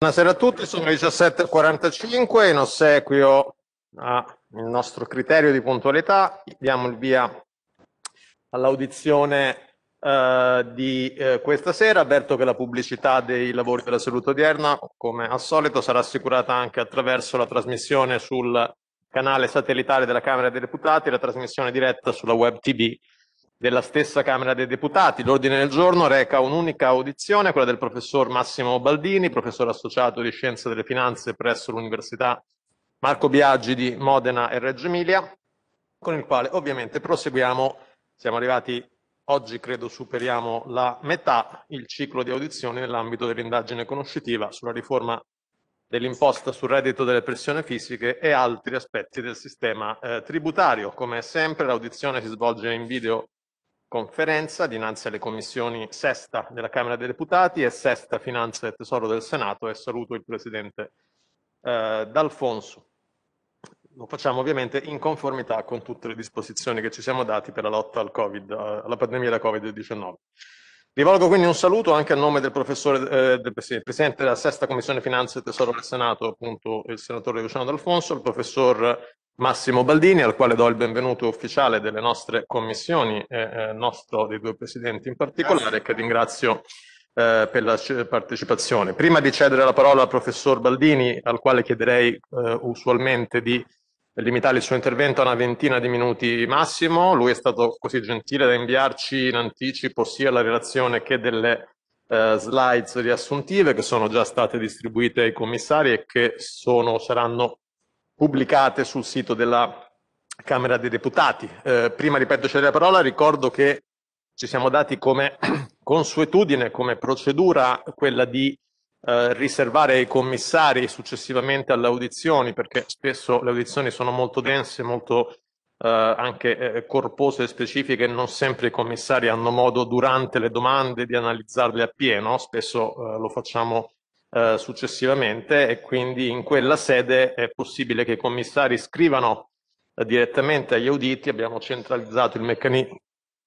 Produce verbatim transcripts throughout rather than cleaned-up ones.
Buonasera a tutti, sono le diciassette e quarantacinque, in ossequio al nostro criterio di puntualità diamo il via all'audizione eh, di eh, questa sera. Avverto che la pubblicità dei lavori della seduta odierna, come al solito, sarà assicurata anche attraverso la trasmissione sul canale satellitare della Camera dei Deputati e la trasmissione diretta sulla web tivù della stessa Camera dei Deputati. L'ordine del giorno reca un'unica audizione, quella del professor Massimo Baldini, professore associato di Scienze delle Finanze presso l'Università Marco Biagi di Modena e Reggio Emilia, con il quale ovviamente proseguiamo. Siamo arrivati, oggi credo superiamo la metà, il ciclo di audizioni nell'ambito dell'indagine conoscitiva sulla riforma dell'imposta sul reddito delle persone fisiche e altri aspetti del sistema eh, tributario. Come sempre l'audizione si svolge in videoconferenza dinanzi alle commissioni Sesta della Camera dei Deputati e Sesta Finanza e Tesoro del Senato, e saluto il Presidente eh, D'Alfonso. Lo facciamo ovviamente in conformità con tutte le disposizioni che ci siamo dati per la lotta al COVID, alla pandemia da Covid diciannove. Rivolgo quindi un saluto anche a nome del professore, eh, del Presidente della Sesta Commissione Finanze e Tesoro del Senato, appunto il senatore Luciano D'Alfonso, il professor Massimo Baldini, al quale do il benvenuto ufficiale delle nostre commissioni, e eh, nostro dei due presidenti in particolare, che ringrazio eh, per la partecipazione. Prima di cedere la parola al professor Baldini, al quale chiederei eh, usualmente di limitare il suo intervento a una ventina di minuti massimo. Lui è stato così gentile da inviarci in anticipo sia la relazione che delle eh, slides riassuntive che sono già state distribuite ai commissari e che sono, saranno pubblicate sul sito della Camera dei Deputati. Eh, prima, ripeto, cedere la parola, ricordo che ci siamo dati come consuetudine, come procedura, quella di Eh, riservare ai commissari successivamente alle audizioni, perché spesso le audizioni sono molto dense, molto eh, anche eh, corpose e specifiche, e non sempre i commissari hanno modo durante le domande di analizzarle appieno, spesso eh, lo facciamo eh, successivamente, e quindi in quella sede è possibile che i commissari scrivano eh, direttamente agli auditi. Abbiamo centralizzato il meccanismo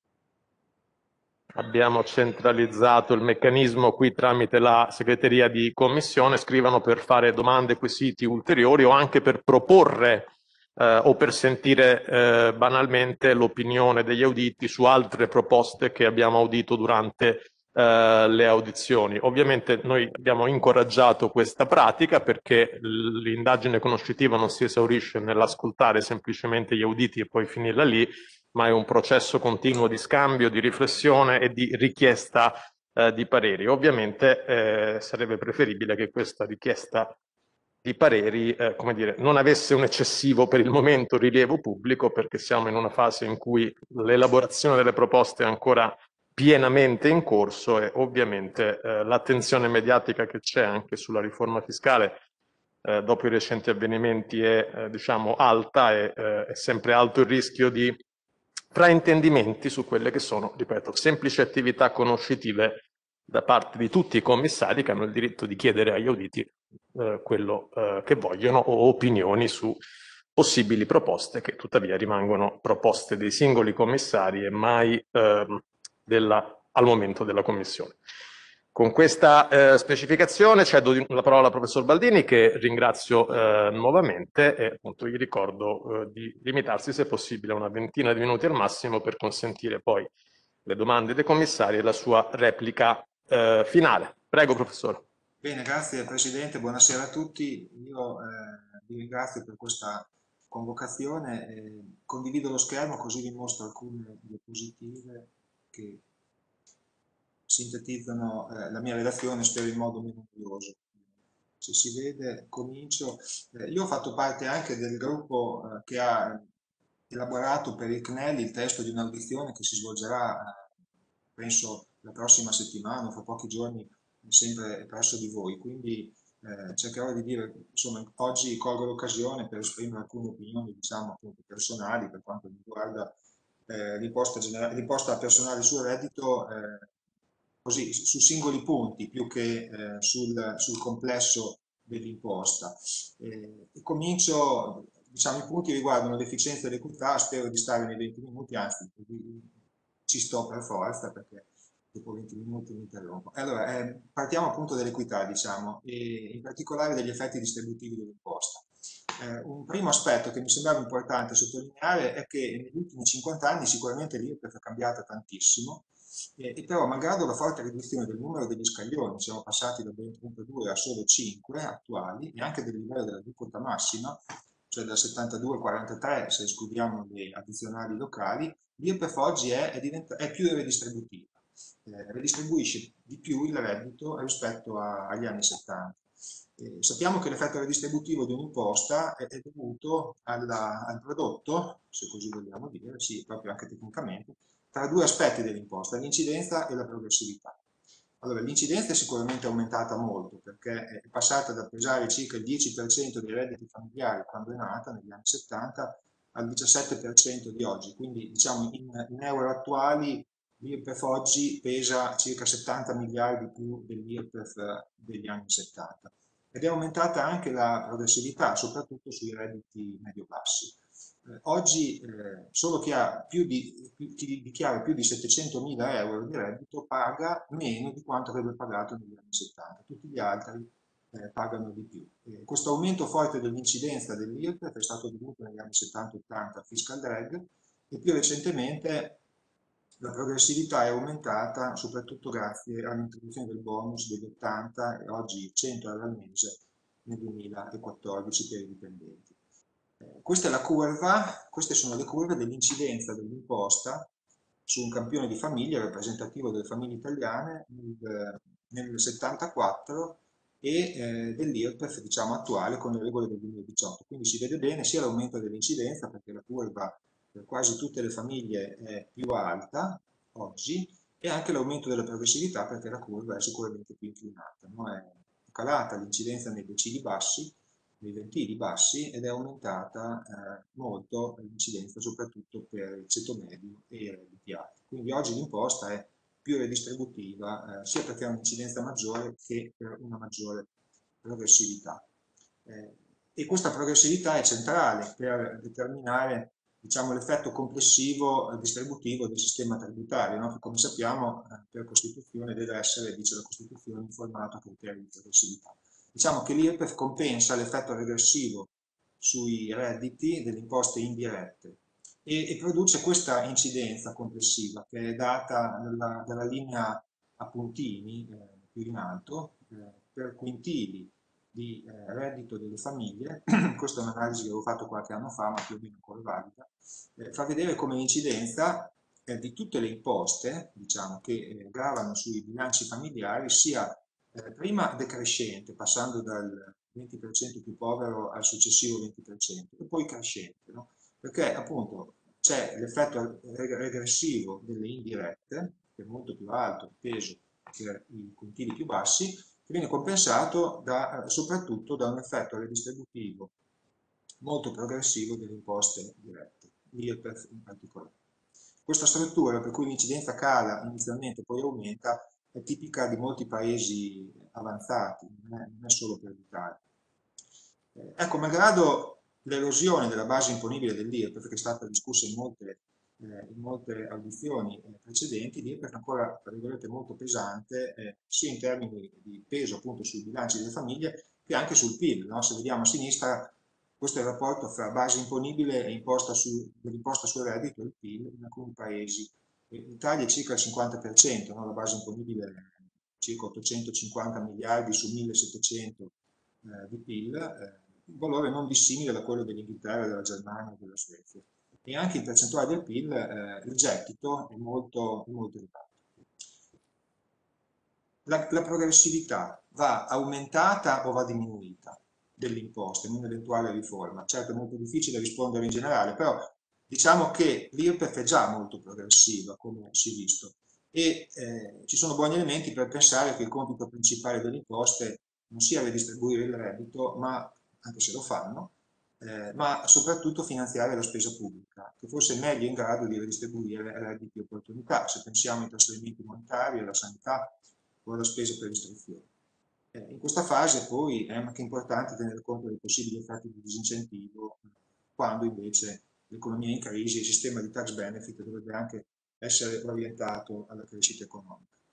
Abbiamo centralizzato il meccanismo qui tramite la segreteria di commissione, scrivano per fare domande, quesiti ulteriori o anche per proporre eh, o per sentire eh, banalmente l'opinione degli auditi su altre proposte che abbiamo audito durante eh, le audizioni. Ovviamente noi abbiamo incoraggiato questa pratica perché l'indagine conoscitiva non si esaurisce nell'ascoltare semplicemente gli auditi e poi finirla lì, ma è un processo continuo di scambio, di riflessione e di richiesta eh, di pareri. Ovviamente eh, sarebbe preferibile che questa richiesta di pareri eh, come dire, non avesse un eccessivo per il momento rilievo pubblico, perché siamo in una fase in cui l'elaborazione delle proposte è ancora pienamente in corso e ovviamente eh, l'attenzione mediatica che c'è anche sulla riforma fiscale eh, dopo i recenti avvenimenti è eh, diciamo alta, e eh, è sempre alto il rischio di fraintendimenti su quelle che sono, ripeto, semplici attività conoscitive da parte di tutti i commissari che hanno il diritto di chiedere agli auditi eh, quello eh, che vogliono o opinioni su possibili proposte che tuttavia rimangono proposte dei singoli commissari e mai ehm, della, al momento della commissione. Con questa eh, specificazione cedo la parola al professor Baldini, che ringrazio eh, nuovamente, e appunto gli ricordo eh, di limitarsi se possibile a una ventina di minuti al massimo per consentire poi le domande dei commissari e la sua replica eh, finale. Prego, professore. Bene, grazie Presidente, buonasera a tutti. Io eh, vi ringrazio per questa convocazione. Eh, condivido lo schermo così vi mostro alcune diapositive che sintetizzano eh, la mia relazione, spero in modo meno noioso. Se si vede, comincio. Eh, io ho fatto parte anche del gruppo eh, che ha elaborato per il C N E L il testo di un'audizione che si svolgerà, eh, penso, la prossima settimana, fra pochi giorni, sempre presso di voi. Quindi eh, cercherò di dire, insomma, oggi colgo l'occasione per esprimere alcune opinioni, diciamo, appunto, personali per quanto riguarda eh, l'imposta l'imposta personale sul reddito, eh, così su singoli punti più che eh, sul, sul complesso dell'imposta. Eh, e comincio, diciamo, i punti riguardano l'efficienza e l'equità, spero di stare nei venti minuti, anzi ci sto per forza perché dopo venti minuti mi interrompo. Allora, eh, partiamo appunto dall'equità, diciamo, e in particolare degli effetti distributivi dell'imposta. Eh, un primo aspetto che mi sembrava importante sottolineare è che negli ultimi cinquanta anni sicuramente l'I R P E F è cambiata tantissimo, eh, e però malgrado la forte riduzione del numero degli scaglioni, siamo passati da ben trentadue a solo cinque attuali, e anche del livello dell'aliquota massima, cioè dal settantadue al quarantatré se escludiamo le addizionali locali, l'I R P E F oggi è, è, diventa- è più redistributiva, eh, redistribuisce di più il reddito rispetto a- agli anni settanta. Eh, sappiamo che l'effetto redistributivo di un'imposta è, è dovuto alla- al prodotto, se così vogliamo dire, sì, proprio anche tecnicamente, tra due aspetti dell'imposta, l'incidenza e la progressività. Allora, l'incidenza è sicuramente aumentata molto perché è passata da pesare circa il dieci per cento dei redditi familiari quando è nata negli anni settanta al diciassette per cento di oggi, quindi diciamo in, in euro attuali l'I R P E F oggi pesa circa settanta miliardi più dell'I R P E F degli anni settanta, ed è aumentata anche la progressività, soprattutto sui redditi medio-bassi. Eh, oggi eh, solo chi, ha più di, chi dichiara più di settecentomila euro di reddito paga meno di quanto avrebbe pagato negli anni settanta, tutti gli altri eh, pagano di più. Eh, questo aumento forte dell'incidenza dell'I R P E F è stato dovuto negli anni settanta ottanta al fiscal drag, e più recentemente la progressività è aumentata soprattutto grazie all'introduzione del bonus degli ottanta e oggi cento euro al mese nel duemilaquattordici per i dipendenti. Eh, questa è la curva, queste sono le curve dell'incidenza dell'imposta su un campione di famiglie rappresentativo delle famiglie italiane nel, nel settantaquattro e eh, dell'I R P E F diciamo, attuale con le regole del duemiladiciotto. Quindi si vede bene sia l'aumento dell'incidenza, perché la curva per quasi tutte le famiglie è più alta oggi, e anche l'aumento della progressività, perché la curva è sicuramente più inclinata, no? È calata l'incidenza nei decili bassi, nei ventili bassi, ed è aumentata eh, molto l'incidenza soprattutto per il ceto medio e i redditi alti. Quindi oggi l'imposta è più redistributiva, eh, sia perché ha un'incidenza maggiore che per una maggiore progressività. Eh, e questa progressività è centrale per determinare diciamo, l'effetto complessivo eh, distributivo del sistema tributario, no? Che come sappiamo eh, per Costituzione deve essere, dice la Costituzione, informato a criteri di progressività. Diciamo che l'I R P E F compensa l'effetto regressivo sui redditi delle imposte indirette e, e produce questa incidenza complessiva che è data dalla, dalla linea a puntini eh, più in alto eh, per quintili di eh, reddito delle famiglie. Questa è un'analisi che avevo fatto qualche anno fa, ma più o meno ancora valida, eh, fa vedere come l'incidenza eh, di tutte le imposte, diciamo, che eh, gravano sui bilanci familiari sia eh, prima decrescente, passando dal venti per cento più povero al successivo venti per cento, e poi crescente, no? Perché appunto c'è l'effetto regressivo delle indirette, che è molto più alto il peso per i quintili più bassi, che viene compensato da, eh, soprattutto da un effetto redistributivo molto progressivo delle imposte dirette, l'I R P E F in particolare. Questa struttura, per cui l'incidenza cala inizialmente e poi aumenta, è tipica di molti paesi avanzati, non è, non è solo per l'Italia. Eh, ecco, malgrado l'erosione della base imponibile dell'I R P E F, che è stata discussa in molte, eh, in molte audizioni eh, precedenti, l'I R P E F è ancora, tra virgolette, molto pesante, eh, sia in termini di peso appunto sui bilanci delle famiglie, che anche sul P I L, no? Se vediamo a sinistra, questo è il rapporto fra base imponibile e imposta su, dell'imposta sul reddito e il P I L in alcuni paesi. In Italia è circa il cinquanta per cento, no? La base imponibile è circa ottocentocinquanta miliardi su millesettecento eh, di P I L, eh, un valore non dissimile da quello dell'Inghilterra, della Germania e della Svezia. E anche in percentuale del P I L eh, il gettito è molto, è molto elevato. La, la progressività va aumentata o va diminuita dell'imposta in un'eventuale riforma? Certo è molto difficile rispondere in generale, però diciamo che l'I R P E F è già molto progressiva, come si è visto, e eh, ci sono buoni elementi per pensare che il compito principale delle imposte non sia redistribuire il reddito, ma, anche se lo fanno, eh, ma soprattutto finanziare la spesa pubblica, che forse è meglio in grado di redistribuire redditi e opportunità, se pensiamo ai trasferimenti monetari, alla sanità o alla spesa per l'istruzione. Eh, in questa fase poi è anche importante tenere conto dei possibili effetti di disincentivo, quando invece l'economia è in crisi e il sistema di tax benefit dovrebbe anche essere orientato alla crescita economica.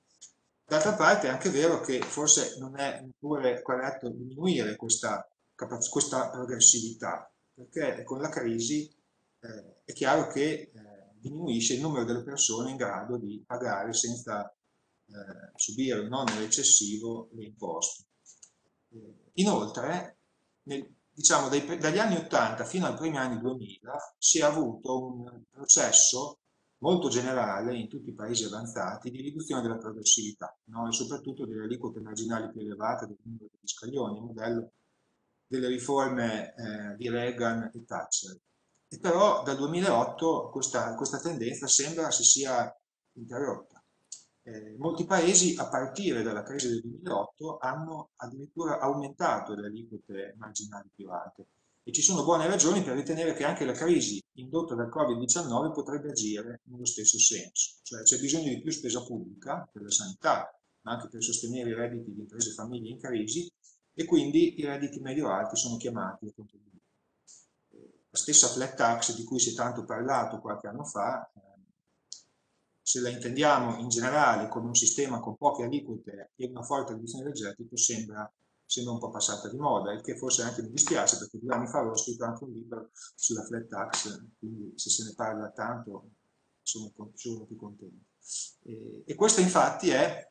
D'altra parte è anche vero che forse non è neppure corretto diminuire questa, capaz- questa progressività, perché con la crisi eh, è chiaro che eh, diminuisce il numero delle persone in grado di pagare senza eh, subire un onere eccessivo le imposte. Eh, Inoltre, nel- diciamo, dai- dagli anni ottanta fino ai primi anni duemila si è avuto un processo molto generale in tutti i paesi avanzati di riduzione della progressività, no? E soprattutto delle aliquote marginali più elevate del numero degli scaglioni, il modello delle riforme eh, di Reagan e Thatcher. E però dal duemilaotto questa, questa tendenza sembra si sia interrotta. Eh, molti paesi a partire dalla crisi del duemilaotto hanno addirittura aumentato le aliquote marginali più alte e ci sono buone ragioni per ritenere che anche la crisi indotta dal Covid diciannove potrebbe agire nello stesso senso, cioè c'è bisogno di più spesa pubblica per la sanità, ma anche per sostenere i redditi di imprese e famiglie in crisi e quindi i redditi medio-alti sono chiamati a contribuire. La stessa flat tax di cui si è tanto parlato qualche anno fa, eh, se la intendiamo in generale come un sistema con poche aliquote e una forte riduzione energetica, sembra, sembra un po' passata di moda, il che forse anche mi dispiace perché due anni fa avevo scritto anche un libro sulla flat tax, quindi se se ne parla tanto sono, sono più contento. E, e questo infatti è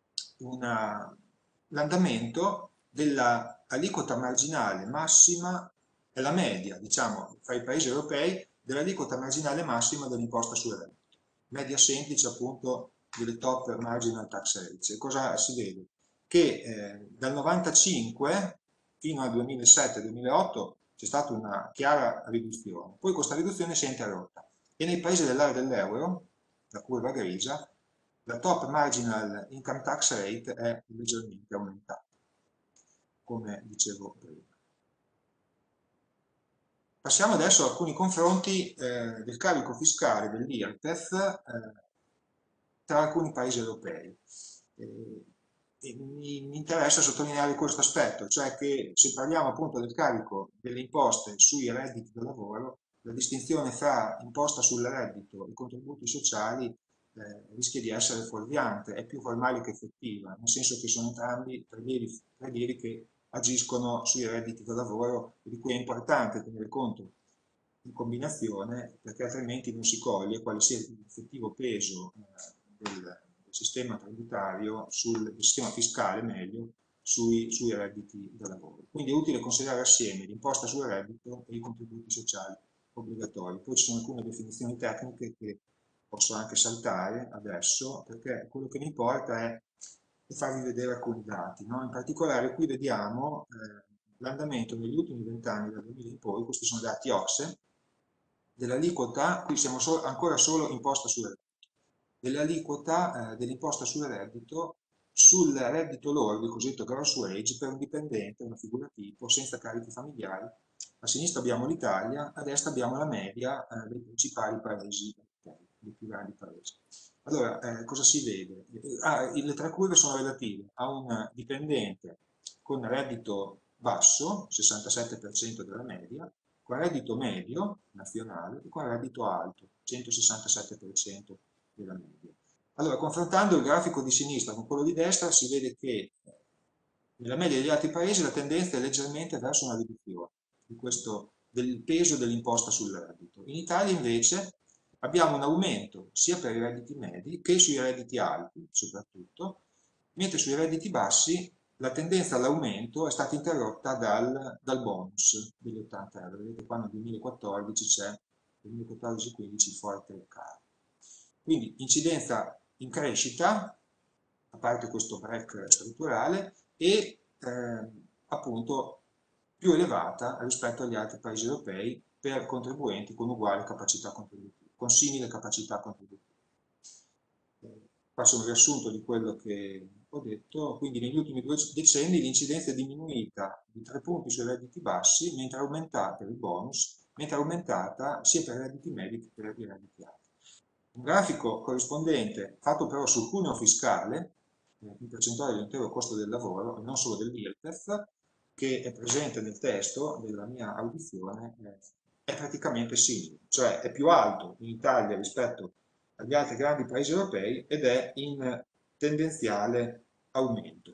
l'andamento della aliquota marginale massima, è la media, diciamo, fra i paesi europei dell'aliquota marginale massima dell'imposta sul reddito. Media semplice appunto delle top marginal tax rates. E cosa si vede? Che eh, dal novantacinque fino al duemilasette-duemilaotto c'è stata una chiara riduzione, poi questa riduzione si è interrotta e nei paesi dell'area dell'euro, la curva grigia, la top marginal income tax rate è leggermente aumentata, come dicevo prima. Passiamo adesso a alcuni confronti eh, del carico fiscale dell'I R P E F eh, tra alcuni paesi europei. Eh, e mi, mi interessa sottolineare questo aspetto, cioè che se parliamo appunto del carico delle imposte sui redditi da lavoro, la distinzione fra imposta sul reddito e contributi sociali eh, rischia di essere fuorviante, è più formale che effettiva, nel senso che sono entrambi prelievi, prelievi che agiscono sui redditi da lavoro, di cui è importante tenere conto in combinazione, perché altrimenti non si coglie quale sia l'effettivo peso eh, del, del, sistema tributario, sul del sistema fiscale meglio, sui, sui redditi da lavoro. Quindi è utile considerare assieme l'imposta sul reddito e i contributi sociali obbligatori. Poi ci sono alcune definizioni tecniche che posso anche saltare adesso, perché quello che mi importa è farvi vedere alcuni dati. No? In particolare qui vediamo eh, l'andamento negli ultimi vent'anni, dal duemila in poi, questi sono dati O C S E, dell'aliquota, qui siamo so, ancora solo imposta sul reddito, dell'aliquota eh, dell'imposta sul reddito sul reddito lordo, il cosiddetto gross wage, per un dipendente, una figura tipo, senza carichi familiari. A sinistra abbiamo l'Italia, a destra abbiamo la media eh, dei principali paesi, dei più grandi paesi. Allora, eh, cosa si vede? Ah, le tre curve sono relative a un dipendente con reddito basso, sessantasette per cento della media, con reddito medio nazionale e con reddito alto, centosessantasette per cento della media. Allora, confrontando il grafico di sinistra con quello di destra, si vede che nella media degli altri paesi la tendenza è leggermente verso una riduzione di questo, del peso dell'imposta sul reddito. In Italia invece abbiamo un aumento sia per i redditi medi che sui redditi alti, soprattutto, mentre sui redditi bassi la tendenza all'aumento è stata interrotta dal, dal bonus degli ottanta euro. Vedete qua nel duemilaquattordici c'è, duemilaquattordici-quindici forte calo. Quindi incidenza in crescita, a parte questo break strutturale, e eh, appunto più elevata rispetto agli altri paesi europei per contribuenti con uguale capacità contributiva, con simile capacità contributiva. Eh, Faccio un riassunto di quello che ho detto, quindi negli ultimi due decenni l'incidenza è diminuita di tre punti sui redditi bassi, mentre è aumentata per il bonus, mentre è aumentata sia per i redditi medi che per i redditi alti. Un grafico corrispondente, fatto però sul cuneo fiscale, eh, in percentuale dell'intero costo del lavoro, e non solo dell'I R P E F, che è presente nel testo della mia audizione, eh, è praticamente simile, cioè è più alto in Italia rispetto agli altri grandi paesi europei ed è in tendenziale aumento.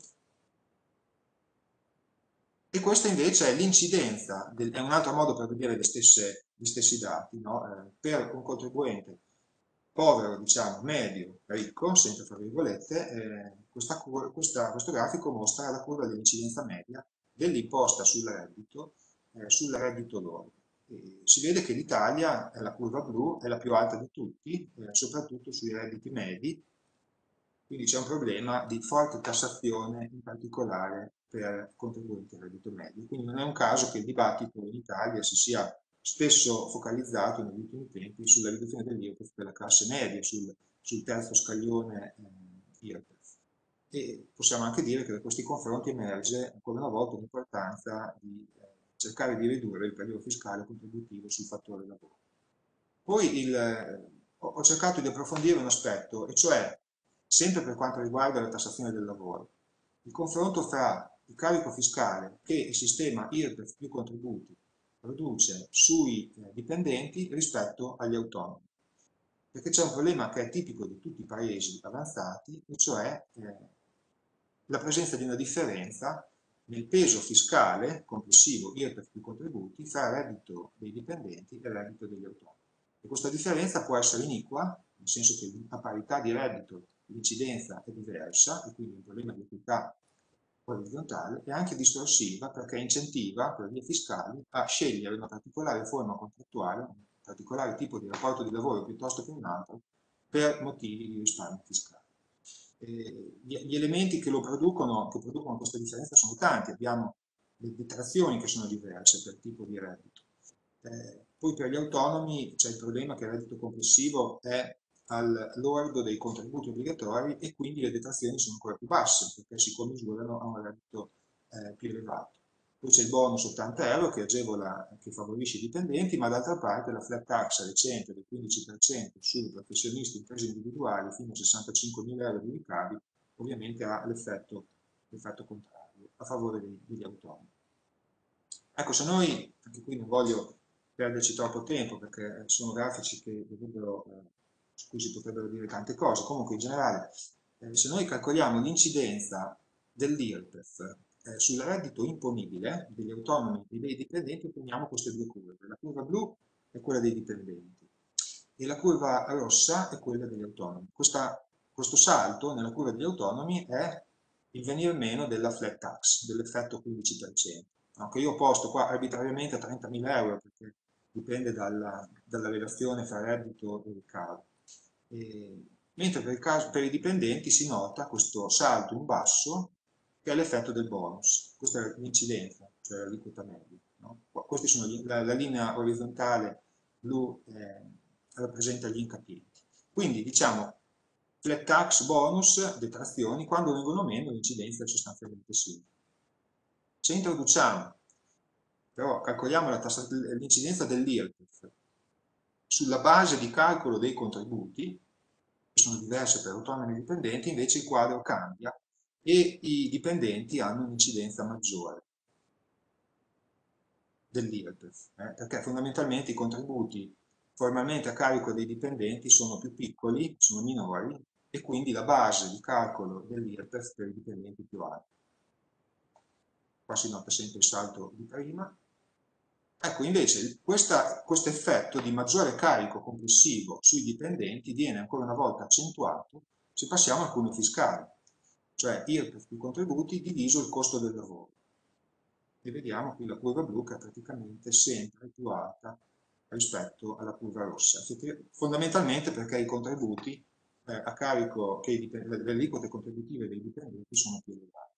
E questa invece è l'incidenza, è un altro modo per vedere le stesse, gli stessi dati, no? Eh, per un contribuente povero, diciamo, medio, ricco, senza fra virgolette, eh, questa, questa, questo grafico mostra la curva dell'incidenza media dell'imposta sul reddito, eh, sul reddito lordo. E si vede che l'Italia, la curva blu, è la più alta di tutti, eh, soprattutto sui redditi medi, quindi c'è un problema di forte tassazione, in particolare per contribuenti al reddito medio. Quindi non è un caso che il dibattito in Italia si sia spesso focalizzato negli ultimi tempi sulla riduzione dell'I R P E F per la classe media, sul, sul terzo scaglione eh, I R P E F. E possiamo anche dire che da questi confronti emerge ancora una volta l'importanza di eh, cercare di ridurre il periodo fiscale contributivo sul fattore lavoro. Poi il, eh, ho cercato di approfondire un aspetto, e cioè, sempre per quanto riguarda la tassazione del lavoro, il confronto fra il carico fiscale che il sistema I R P E F più contributi produce sui eh, dipendenti rispetto agli autonomi. Perché c'è un problema che è tipico di tutti i paesi avanzati, e cioè eh, la presenza di una differenza nel peso fiscale complessivo I R P E F più contributi fra il reddito dei dipendenti e il reddito degli autonomi. E questa differenza può essere iniqua, nel senso che a parità di reddito l'incidenza è diversa e quindi un problema di equità orizzontale, e anche distorsiva perché incentiva per vie fiscali a scegliere una particolare forma contrattuale, un particolare tipo di rapporto di lavoro piuttosto che un altro, per motivi di risparmio fiscale. Eh, gli, gli elementi che lo producono, che producono questa differenza sono tanti. Abbiamo le detrazioni che sono diverse per tipo di reddito. Eh, poi per gli autonomi c'è il problema che il reddito complessivo è al lordo dei contributi obbligatori e quindi le detrazioni sono ancora più basse perché si commisurano a un reddito eh, più elevato. Poi c'è il bonus ottanta euro che agevola, che favorisce i dipendenti, ma d'altra parte la flat tax recente del quindici per cento su professionisti e imprese individuali fino a sessantacinquemila euro di ricavi ovviamente ha l'effetto contrario a favore dei, degli autonomi. Ecco, se noi, anche qui non voglio perderci troppo tempo perché sono grafici che dovrebbero, eh, su cui si potrebbero dire tante cose, comunque in generale, eh, se noi calcoliamo l'incidenza dell'I R P E F eh, sul reddito imponibile degli autonomi e dei dipendenti, otteniamo queste due curve. La curva blu è quella dei dipendenti e la curva rossa è quella degli autonomi. Questa, questo salto nella curva degli autonomi è il venir meno della flat tax, dell'effetto quindici per cento, no? Che io ho posto qua arbitrariamente a trentamila euro perché dipende dalla, dalla relazione fra reddito e ricavo. E, mentre per, il caso, per i dipendenti si nota questo salto in basso che è l'effetto del bonus. Questa è l'incidenza, cioè l'aliquota media. No? Questi sono gli, la, la linea orizzontale blu eh, rappresenta gli incapienti. Quindi diciamo flat tax, bonus, detrazioni, quando vengono meno l'incidenza è sostanzialmente simile. Se introduciamo, però calcoliamo l'incidenza dell'I R P E F sulla base di calcolo dei contributi, che sono diverse per autonomi e dipendenti, invece il quadro cambia e i dipendenti hanno un'incidenza maggiore dell'I R P E F, eh, perché fondamentalmente i contributi formalmente a carico dei dipendenti sono più piccoli, sono minori, e quindi la base di calcolo dell'I R P E F per i dipendenti è più alta. Qua si nota sempre il salto di prima. Ecco, invece, questo effetto di maggiore carico complessivo sui dipendenti viene ancora una volta accentuato se passiamo al cuneo fiscale, cioè I R P E F più contributi diviso il costo del lavoro. E vediamo qui la curva blu che è praticamente sempre più alta rispetto alla curva rossa, fondamentalmente perché i contributi eh, a carico, che i, le aliquote contributive dei dipendenti sono più elevate.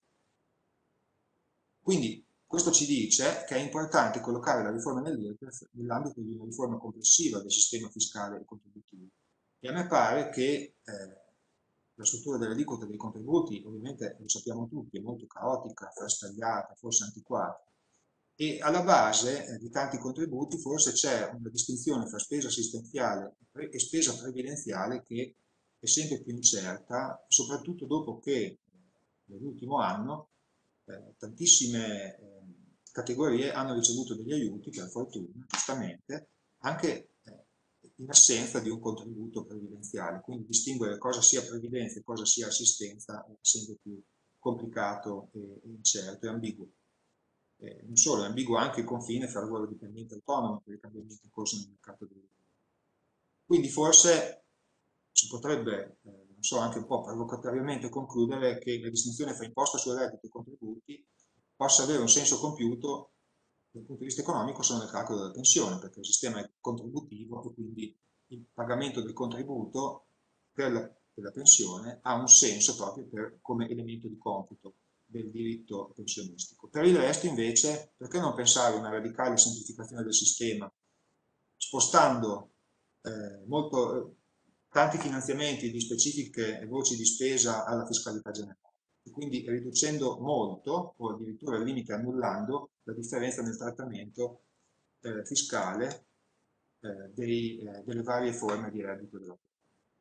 Quindi questo ci dice che è importante collocare la riforma dell'I R P E F nell'ambito di una riforma complessiva del sistema fiscale e contributivo. E a me pare che eh, la struttura delle aliquote dei contributi, ovviamente lo sappiamo tutti, è molto caotica, frastagliata, forse antiquata, e alla base eh, di tanti contributi forse c'è una distinzione fra spesa assistenziale e spesa previdenziale che è sempre più incerta, soprattutto dopo che nell'ultimo anno eh, tantissime eh, categorie hanno ricevuto degli aiuti, per fortuna, giustamente, anche eh, in assenza di un contributo previdenziale. Quindi distinguere cosa sia previdenza e cosa sia assistenza è sempre più complicato e incerto e ambiguo. Eh, non solo, è ambiguo anche il confine fra lavoro dipendente e autonomo per i cambiamenti in corso nel mercato del lavoro. Quindi forse si potrebbe, eh, non so, anche un po' provocatoriamente concludere che la distinzione fra imposta sul reddito e contributi possa avere un senso compiuto dal punto di vista economico solo nel calcolo della pensione, perché il sistema è contributivo e quindi il pagamento del contributo per la, per la pensione ha un senso proprio per, come elemento di computo del diritto pensionistico. Per il resto invece, perché non pensare a una radicale semplificazione del sistema, spostando eh, molto, tanti finanziamenti di specifiche voci di spesa alla fiscalità generale, e quindi riducendo molto o addirittura al limite annullando la differenza nel trattamento eh, fiscale eh, dei, eh, delle varie forme di reddito del lavoro.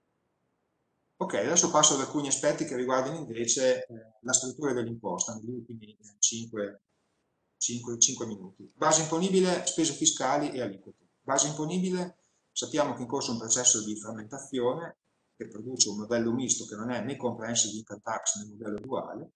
Ok, adesso passo ad alcuni aspetti che riguardano invece eh, la struttura dell'imposta negli ultimi cinque minuti. Base imponibile, spese fiscali e aliquote. Base imponibile, sappiamo che è in corso un processo di frammentazione che produce un modello misto che non è né comprehensive income tax né modello duale,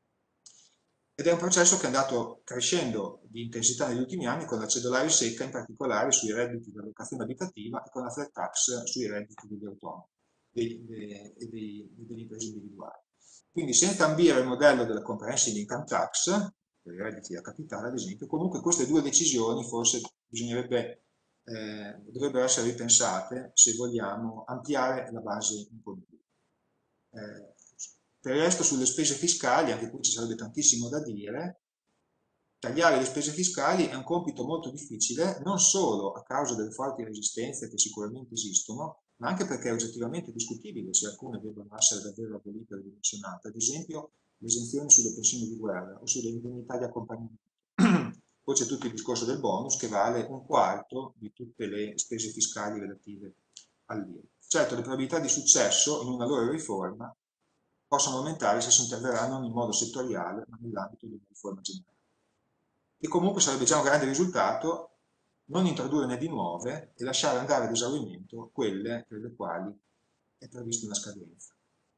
ed è un processo che è andato crescendo di intensità negli ultimi anni con la cedolare secca in particolare sui redditi da locazione abitativa e con la flat tax sui redditi degli autonomi e delle imprese individuali. Quindi senza ambire il modello della comprehensive income tax, per i redditi da capitale ad esempio, comunque queste due decisioni forse bisognerebbe, eh, dovrebbero essere ripensate se vogliamo ampliare la base imponibile. Eh, per il resto sulle spese fiscali, anche qui ci sarebbe tantissimo da dire. Tagliare le spese fiscali è un compito molto difficile, non solo a causa delle forti resistenze che sicuramente esistono, ma anche perché è oggettivamente discutibile se alcune debbano essere davvero abolite o ridimensionate. Ad esempio, l'esenzione sulle pensioni di guerra o sulle indennità di accompagnamento. Poi c'è tutto il discorso del bonus che vale un quarto di tutte le spese fiscali relative all'I R P. Certo, le probabilità di successo in una loro riforma possono aumentare se si interverrà non in modo settoriale, ma nell'ambito di una riforma generale. E comunque sarebbe già un grande risultato non introdurne di nuove e lasciare andare ad esaurimento quelle per le quali è prevista una scadenza.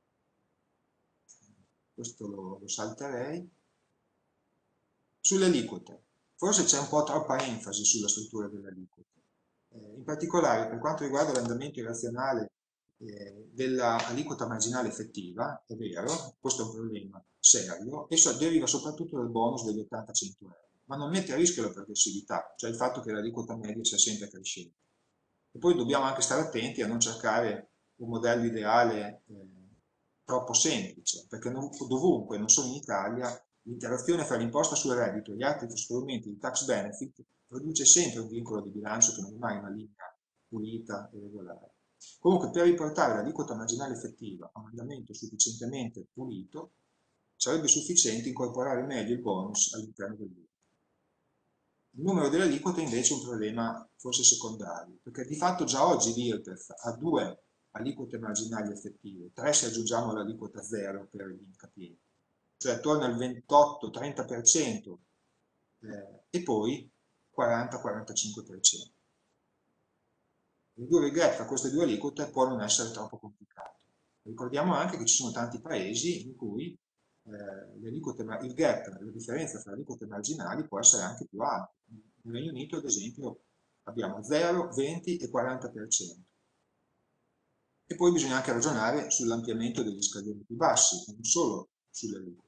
Questo lo, lo salterei. Sulle aliquote, forse c'è un po' troppa enfasi sulla struttura delle aliquote. Eh, in particolare per quanto riguarda l'andamento irrazionale eh, dell'aliquota marginale effettiva, è vero, questo è un problema serio, esso deriva soprattutto dal bonus degli ottanta cento euro, ma non mette a rischio la progressività, cioè il fatto che l'aliquota media sia sempre crescente. E poi dobbiamo anche stare attenti a non cercare un modello ideale eh, troppo semplice, perché non, dovunque, non solo in Italia, l'interazione fra l'imposta sul reddito e gli altri strumenti di tax benefit produce sempre un vincolo di bilancio che non è mai una linea pulita e regolare. Comunque, per riportare l'aliquota marginale effettiva a un andamento sufficientemente pulito, sarebbe sufficiente incorporare meglio il bonus all'interno del gruppo. Il numero delle aliquote invece è un problema forse secondario, perché di fatto già oggi l'I R P E F ha due aliquote marginali effettive, tre se aggiungiamo l'aliquota zero per gli incapienti, cioè attorno al ventotto trenta per cento eh, e poi quaranta quarantacinque per cento. Ridurre il gap tra queste due aliquote può non essere troppo complicato. Ricordiamo anche che ci sono tanti paesi in cui eh, le aliquote, il gap, la differenza tra le aliquote marginali può essere anche più alta. Nel Regno Unito, ad esempio, abbiamo zero, venti e quaranta per cento. E poi bisogna anche ragionare sull'ampliamento degli scadimenti bassi, non solo sulle aliquote.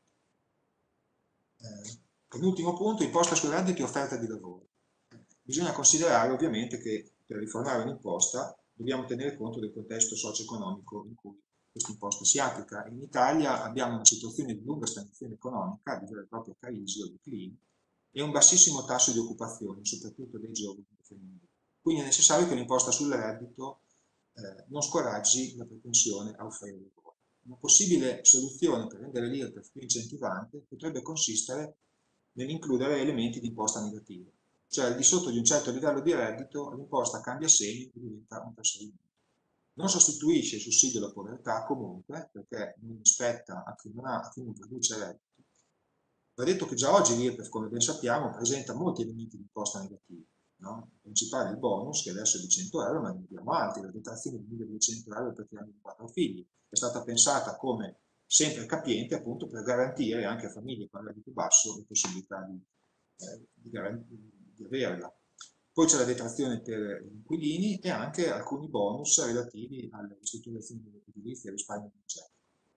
Eh, penultimo punto, imposta sui redditi e offerta di lavoro. Bisogna considerare ovviamente che per riformare un'imposta dobbiamo tenere conto del contesto socio-economico in cui questa imposta si applica. In Italia abbiamo una situazione di lunga stagnazione economica, di vera e propria crisi o declino, e un bassissimo tasso di occupazione, soprattutto dei giovani e femminili. Quindi è necessario che l'imposta sul reddito eh, non scoraggi la propensione a offrire lavoro. Una possibile soluzione per rendere l'I R P E F più incentivante potrebbe consistere nell'includere elementi di imposta negativa, cioè al di sotto di un certo livello di reddito l'imposta cambia segno e diventa un trasferimento. Non sostituisce il sussidio alla povertà comunque, perché non spetta a chi non, ha, a chi non produce reddito. Va detto che già oggi l'I R P E F, come ben sappiamo, presenta molti elementi di imposta negativi. no? Il principale è il bonus, che adesso è di cento euro, ma ne abbiamo altri, la detrazione di milleduecento euro per chi hanno quattro figli. È stata pensata come sempre capiente appunto per garantire anche a famiglie con reddito basso la possibilità di, eh, di, di averla. Poi c'è la detrazione per gli inquilini e anche alcuni bonus relativi alle ristrutturazioni edilizie e risparmio energetico.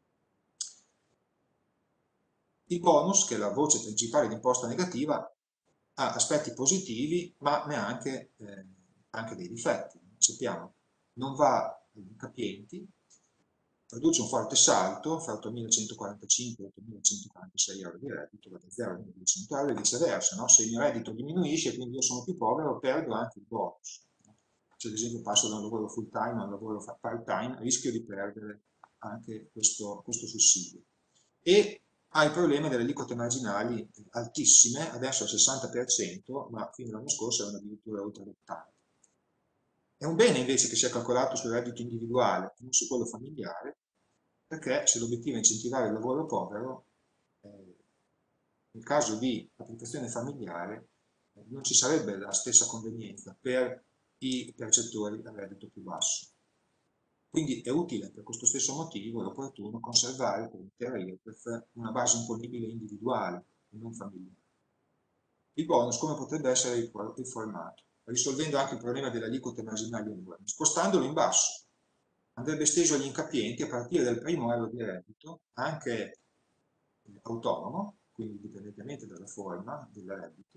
Il bonus, che è la voce principale di imposta negativa, ha aspetti positivi, ma ne ha anche, eh, anche dei difetti. Sappiamo, non va in capienti, produce un forte salto fra ottomilacentoquarantacinque e ottomilacentoquarantasei euro di reddito, da zero a milleduecento euro e viceversa, no? Se il mio reddito diminuisce e quindi io sono più povero, perdo anche il bonus. Se ad esempio passo da un lavoro full time a un lavoro part time, rischio di perdere anche questo, questo sussidio. E ha il problema delle aliquote marginali altissime, adesso al sessanta per cento, ma fino all'anno scorso erano addirittura oltre l'ottanta. È un bene invece che sia calcolato sul reddito individuale, non su quello familiare, perché se l'obiettivo è incentivare il lavoro povero, eh, nel caso di applicazione familiare eh, non ci sarebbe la stessa convenienza per i percettori a reddito più basso. Quindi è utile per questo stesso motivo, è opportuno conservare per l'intera I R P E F una base imponibile individuale e non familiare. Il bonus come potrebbe essere riformato? Risolvendo anche il problema delle aliquote marginali enormi, spostandolo in basso. Andrebbe esteso agli incapienti a partire dal primo euro di reddito, anche autonomo, quindi indipendentemente dalla forma del reddito.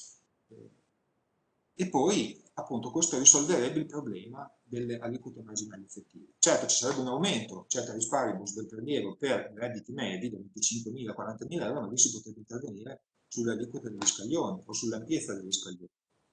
E poi, appunto, questo risolverebbe il problema delle aliquote marginali effettive. Certo, ci sarebbe un aumento, certo risparibus del prelievo per redditi medi, da venticinquemila a quarantamila euro, ma lì si potrebbe intervenire sulle aliquote degli scaglioni o sull'ampiezza degli scaglioni.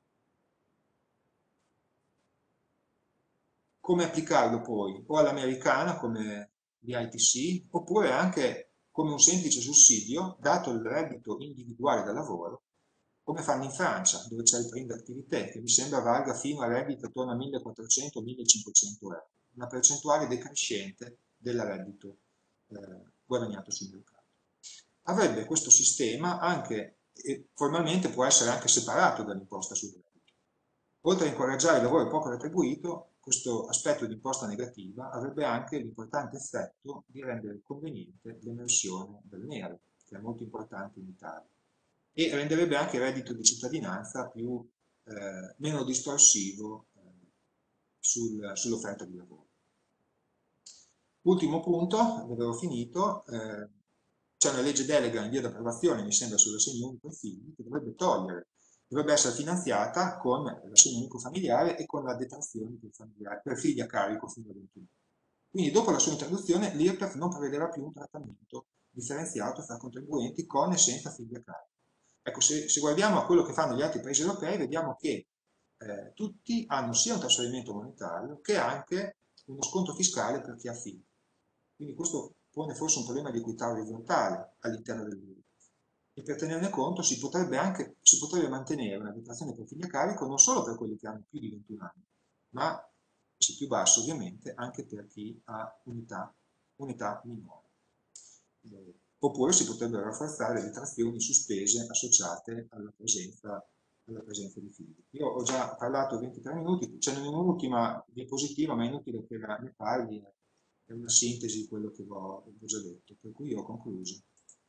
Come applicarlo poi? O all'americana come l'I T C, oppure anche come un semplice sussidio, dato il reddito individuale da lavoro, come fanno in Francia, dove c'è il prime d'actività, che mi sembra valga fino a reddito attorno a millequattrocento millecinquecento euro, una percentuale decrescente del reddito eh, guadagnato sul mercato. Avrebbe questo sistema anche, e formalmente può essere anche separato dall'imposta sul reddito. Oltre a incoraggiare il lavoro poco retribuito, questo aspetto di imposta negativa avrebbe anche l'importante effetto di rendere conveniente l'emersione del nero, che è molto importante in Italia, e renderebbe anche il reddito di cittadinanza più, eh, meno distorsivo eh, sul, sull'offerta di lavoro. Ultimo punto, avevo finito, eh, c'è una legge delega in via d'approvazione, mi sembra, sull'assegno unico ai figli, che dovrebbe togliere, dovrebbe essere finanziata con l'assegno unico familiare e con la detrazione per, per figli a carico fino a ventuno. Quindi dopo la sua introduzione l'I R P E F non prevederà più un trattamento differenziato fra contribuenti con e senza figli a carico. Ecco, se, se guardiamo a quello che fanno gli altri paesi europei, vediamo che eh, tutti hanno sia un trasferimento monetario che anche uno sconto fiscale per chi ha figli. Quindi questo pone forse un problema di equità orizzontale all'interno dell'I R P E F. E per tenerne conto si potrebbe anche si potrebbe mantenere una detrazione per figli a carico non solo per quelli che hanno più di ventuno anni, ma, se più basso ovviamente, anche per chi ha un'età un'età minore. Eh, oppure si potrebbero rafforzare le detrazioni sospese associate alla presenza, alla presenza di figli. Io ho già parlato ventitré minuti, c'è un'ultima diapositiva, ma è inutile che ne parli, è una sintesi di quello che ho, ho già detto, per cui io ho concluso.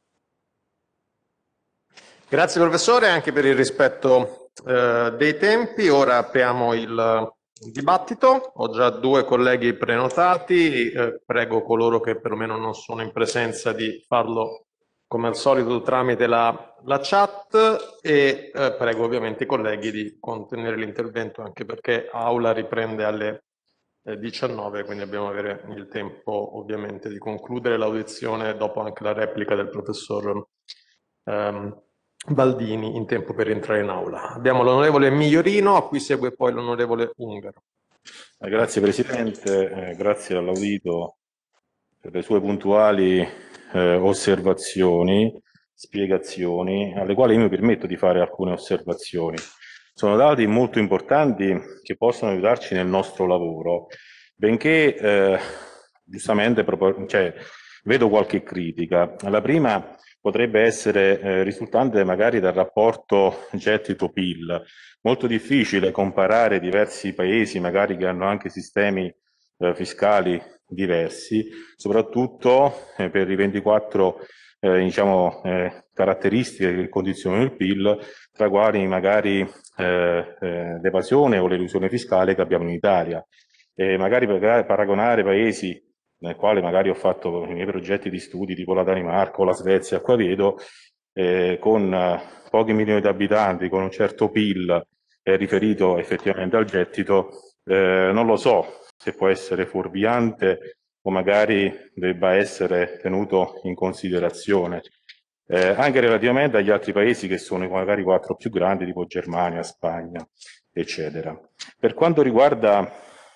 Grazie professore anche per il rispetto eh, dei tempi. Ora apriamo il, il dibattito. Ho già due colleghi prenotati, eh, prego coloro che perlomeno non sono in presenza di farlo come al solito tramite la, la chat e eh, prego ovviamente i colleghi di contenere l'intervento anche perché Aula riprende alle eh, diciannove, quindi dobbiamo avere il tempo ovviamente di concludere l'audizione dopo anche la replica del professor ehm, Baldini in tempo per entrare in aula. Abbiamo l'onorevole Migliorino, a cui segue poi l'onorevole Ungaro. Eh, grazie Presidente, eh, grazie all'audito per le sue puntuali eh, osservazioni, spiegazioni, alle quali io mi permetto di fare alcune osservazioni. Sono dati molto importanti che possono aiutarci nel nostro lavoro, benché eh, giustamente cioè, vedo qualche critica. La prima potrebbe essere eh, risultante magari dal rapporto gettito-P I L. Molto difficile comparare diversi paesi, magari che hanno anche sistemi eh, fiscali diversi, soprattutto eh, per i ventiquattro eh, diciamo, eh, caratteristiche che condizionano il P I L, tra quali magari eh, eh, l'evasione o l'elusione fiscale che abbiamo in Italia. E magari per paragonare paesi nel quale magari ho fatto i miei progetti di studi, tipo la Danimarca o la Svezia, qua vedo eh, con eh, pochi milioni di abitanti, con un certo P I L eh, riferito effettivamente al gettito, eh, non lo so se può essere fuorviante o magari debba essere tenuto in considerazione, eh, anche relativamente agli altri paesi che sono magari quattro più grandi, tipo Germania, Spagna, eccetera. Per quanto riguarda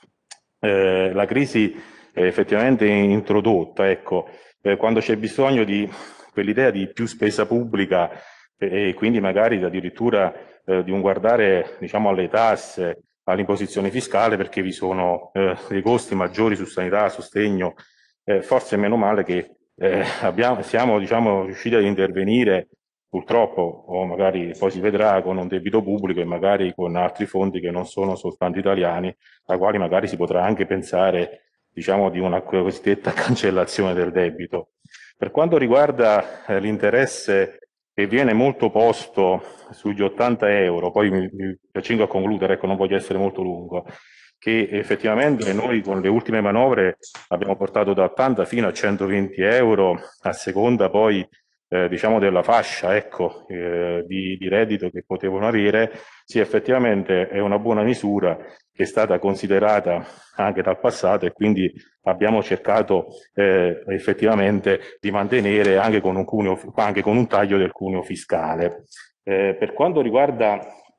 eh, la crisi eh, effettivamente introdotta, ecco, eh, quando c'è bisogno di quell'idea di più spesa pubblica eh, e quindi magari addirittura eh, di un guardare, diciamo, alle tasse, all'imposizione fiscale, perché vi sono eh, dei costi maggiori su sanità, sostegno, eh, forse meno male che eh, abbiamo, siamo, diciamo, riusciti ad intervenire, purtroppo, o magari poi si vedrà, con un debito pubblico e magari con altri fondi che non sono soltanto italiani, ai quali magari si potrà anche pensare, diciamo, di una cosiddetta cancellazione del debito. Per quanto riguarda eh, l'interesse che viene molto posto sugli ottanta euro, poi mi, mi accingo a concludere, ecco, non voglio essere molto lungo, che effettivamente noi con le ultime manovre abbiamo portato da ottanta fino a centoventi euro, a seconda poi eh, diciamo della fascia, ecco, eh, di, di reddito che potevano avere. Sì, effettivamente è una buona misura che è stata considerata anche dal passato, e quindi abbiamo cercato eh, effettivamente di mantenere anche con, un cuneo, anche con un taglio del cuneo fiscale. Eh, per quanto riguarda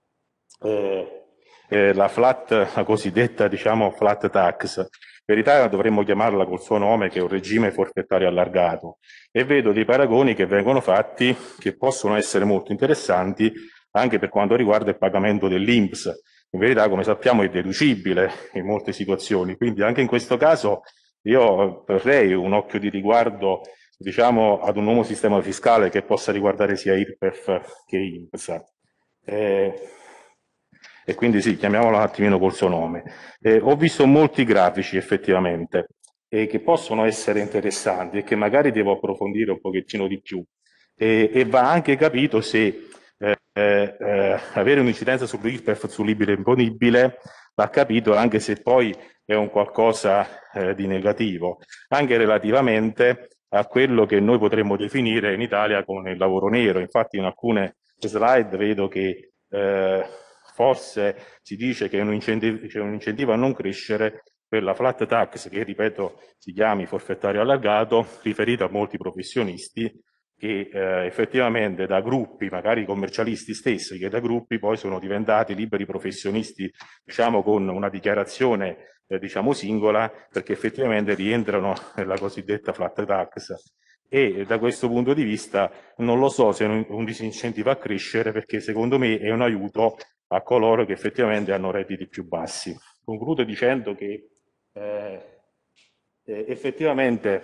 eh, eh, la flat, la cosiddetta, diciamo, flat tax, per Italia dovremmo chiamarla col suo nome, che è un regime forfettario allargato, e vedo dei paragoni che vengono fatti che possono essere molto interessanti anche per quanto riguarda il pagamento dell'I N P S. In verità, come sappiamo, è deducibile in molte situazioni, quindi anche in questo caso io vorrei un occhio di riguardo, diciamo, ad un nuovo sistema fiscale che possa riguardare sia I R P E F che I N P S. Eh, e quindi sì, chiamiamolo un attimino col suo nome. Eh, ho visto molti grafici effettivamente eh, che possono essere interessanti e che magari devo approfondire un pochettino di più, e, e va anche capito se eh, eh, avere un'incidenza sull'I R P E F, sul libero imponibile, va capito anche se poi è un qualcosa eh, di negativo, anche relativamente a quello che noi potremmo definire in Italia come il lavoro nero. Infatti in alcune slide vedo che eh, forse si dice che è un, incentivo, c'è un incentivo a non crescere per la flat tax, che ripeto si chiami forfettario allargato, riferito a molti professionisti che eh, effettivamente da gruppi, magari commercialisti stessi, che da gruppi poi sono diventati liberi professionisti, diciamo, con una dichiarazione eh, diciamo singola, perché effettivamente rientrano nella cosiddetta flat tax. E da questo punto di vista non lo so se è un, un disincentivo a crescere, perché secondo me è un aiuto a coloro che effettivamente hanno redditi più bassi. Concludo dicendo che eh, eh, effettivamente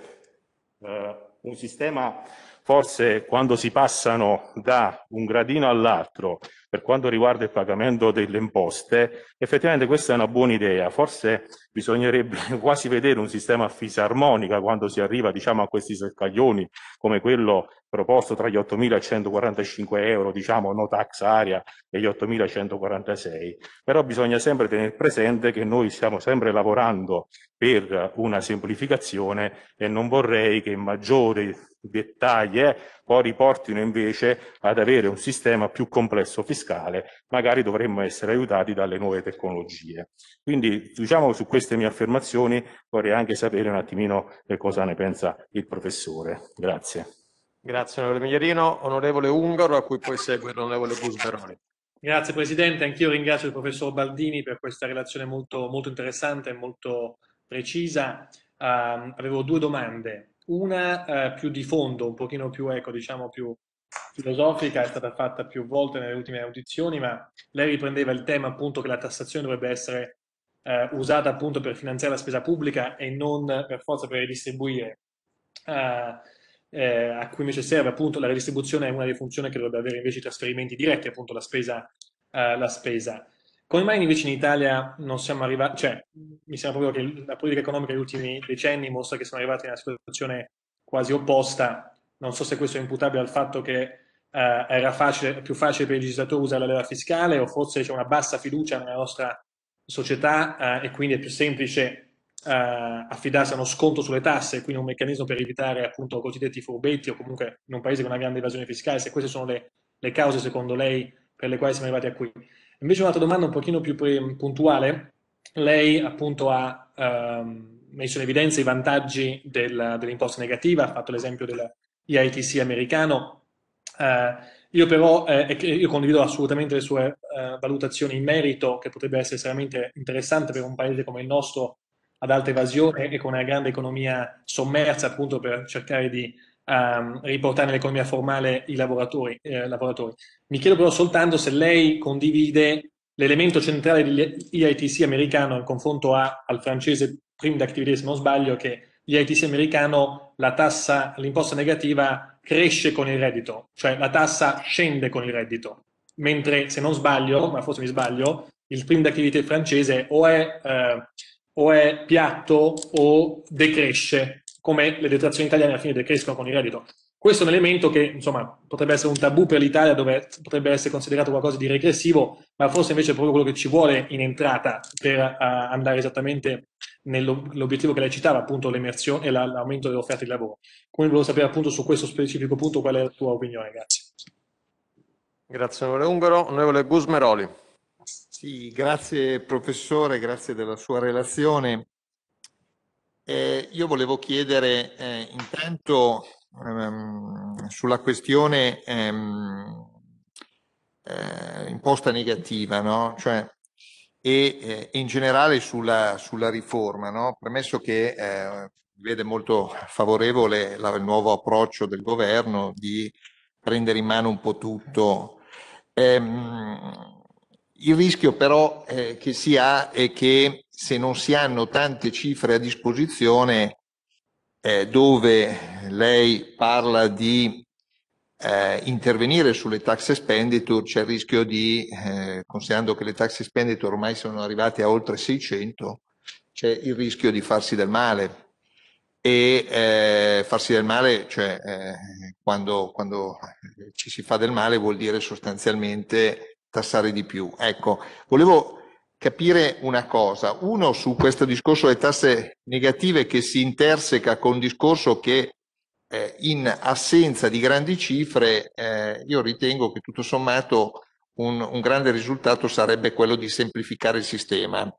eh, un sistema, forse quando si passano da un gradino all'altro per quanto riguarda il pagamento delle imposte, effettivamente questa è una buona idea. Forse bisognerebbe quasi vedere un sistema a fisarmonica quando si arriva, diciamo, a questi scaglioni, come quello proposto tra gli ottomilacentoquarantacinque euro, diciamo, no tax area, e gli ottomilacentoquarantasei. Però bisogna sempre tenere presente che noi stiamo sempre lavorando per una semplificazione, e non vorrei che maggiori dettagli eh, poi riportino invece ad avere un sistema più complesso fiscale. Magari dovremmo essere aiutati dalle nuove tecnologie. Quindi, diciamo, su queste mie affermazioni vorrei anche sapere un attimino che cosa ne pensa il professore. Grazie. Grazie onorevole Migliarino. Onorevole Ungaro, a cui poi segue l'onorevole Busberoni. Grazie Presidente, anch'io ringrazio il professor Baldini per questa relazione molto, molto interessante e molto precisa. Uh, avevo due domande, una uh, più di fondo, un pochino più, ecco, diciamo più filosofica, è stata fatta più volte nelle ultime audizioni, ma lei riprendeva il tema appunto che la tassazione dovrebbe essere uh, usata appunto per finanziare la spesa pubblica e non per forza per ridistribuire uh, eh, a cui invece serve appunto la redistribuzione, è una delle funzioni che dovrebbe avere invece i trasferimenti diretti, appunto la spesa. eh, la spesa. Come mai invece in Italia non siamo arrivati, cioè mi sembra proprio che la politica economica degli ultimi decenni mostra che siamo arrivati in una situazione quasi opposta. Non so se questo è imputabile al fatto che eh, era facile, più facile per il legislatore usare la leva fiscale, o forse c'è una bassa fiducia nella nostra società eh, e quindi è più semplice eh, affidarsi a uno sconto sulle tasse, quindi un meccanismo per evitare appunto cosiddetti furbetti, o comunque in un paese con una grande evasione fiscale, se queste sono le, le cause secondo lei per le quali siamo arrivati a qui. Invece un'altra domanda un pochino più puntuale, lei appunto ha ehm, messo in evidenza i vantaggi del, dell'imposta negativa, ha fatto l'esempio dell'E I T C americano. Eh, io però eh, io condivido assolutamente le sue eh, valutazioni in merito, che potrebbe essere estremamente interessante per un paese come il nostro ad alta evasione e con una grande economia sommersa, appunto per cercare di um, riportare nell'economia formale i lavoratori, eh, lavoratori. Mi chiedo però soltanto se lei condivide l'elemento centrale dell'E I T C americano in confronto a, al francese prime d'actività, se non sbaglio, che l'E I T C americano, la tassa, l'imposta negativa cresce con il reddito, cioè la tassa scende con il reddito, mentre se non sbaglio, ma forse mi sbaglio, il prime d'actività francese o è, eh, o è piatto o decresce, come le detrazioni italiane alla fine decrescono con il reddito. Questo è un elemento che, insomma, potrebbe essere un tabù per l'Italia, dove potrebbe essere considerato qualcosa di regressivo, ma forse invece è proprio quello che ci vuole in entrata per uh, andare esattamente nell'obiettivo che lei citava, appunto l'emersione e l'aumento delle offerte di lavoro. Come volevo sapere appunto su questo specifico punto qual è la tua opinione, grazie. Grazie onorevole Ungaro. Onorevole Gusmeroli. Sì, grazie professore, grazie della sua relazione. Eh, io volevo chiedere eh, intanto ehm, sulla questione ehm, eh, imposta negativa, no? Cioè, e eh, in generale sulla, sulla riforma, no? Premesso che eh, vede molto favorevole la, il nuovo approccio del governo di prendere in mano un po' tutto. Ehm, il rischio però eh, che si ha è che se non si hanno tante cifre a disposizione, eh, dove lei parla di eh, intervenire sulle tax expenditure, c'è il rischio di, eh, considerando che le tax expenditure ormai sono arrivate a oltre seicento, c'è il rischio di farsi del male. E eh, farsi del male, cioè eh, quando, quando ci si fa del male vuol dire sostanzialmente tassare di più. Ecco, volevo capire una cosa, uno su questo discorso delle tasse negative che si interseca con un discorso che eh, in assenza di grandi cifre eh, io ritengo che tutto sommato un, un grande risultato sarebbe quello di semplificare il sistema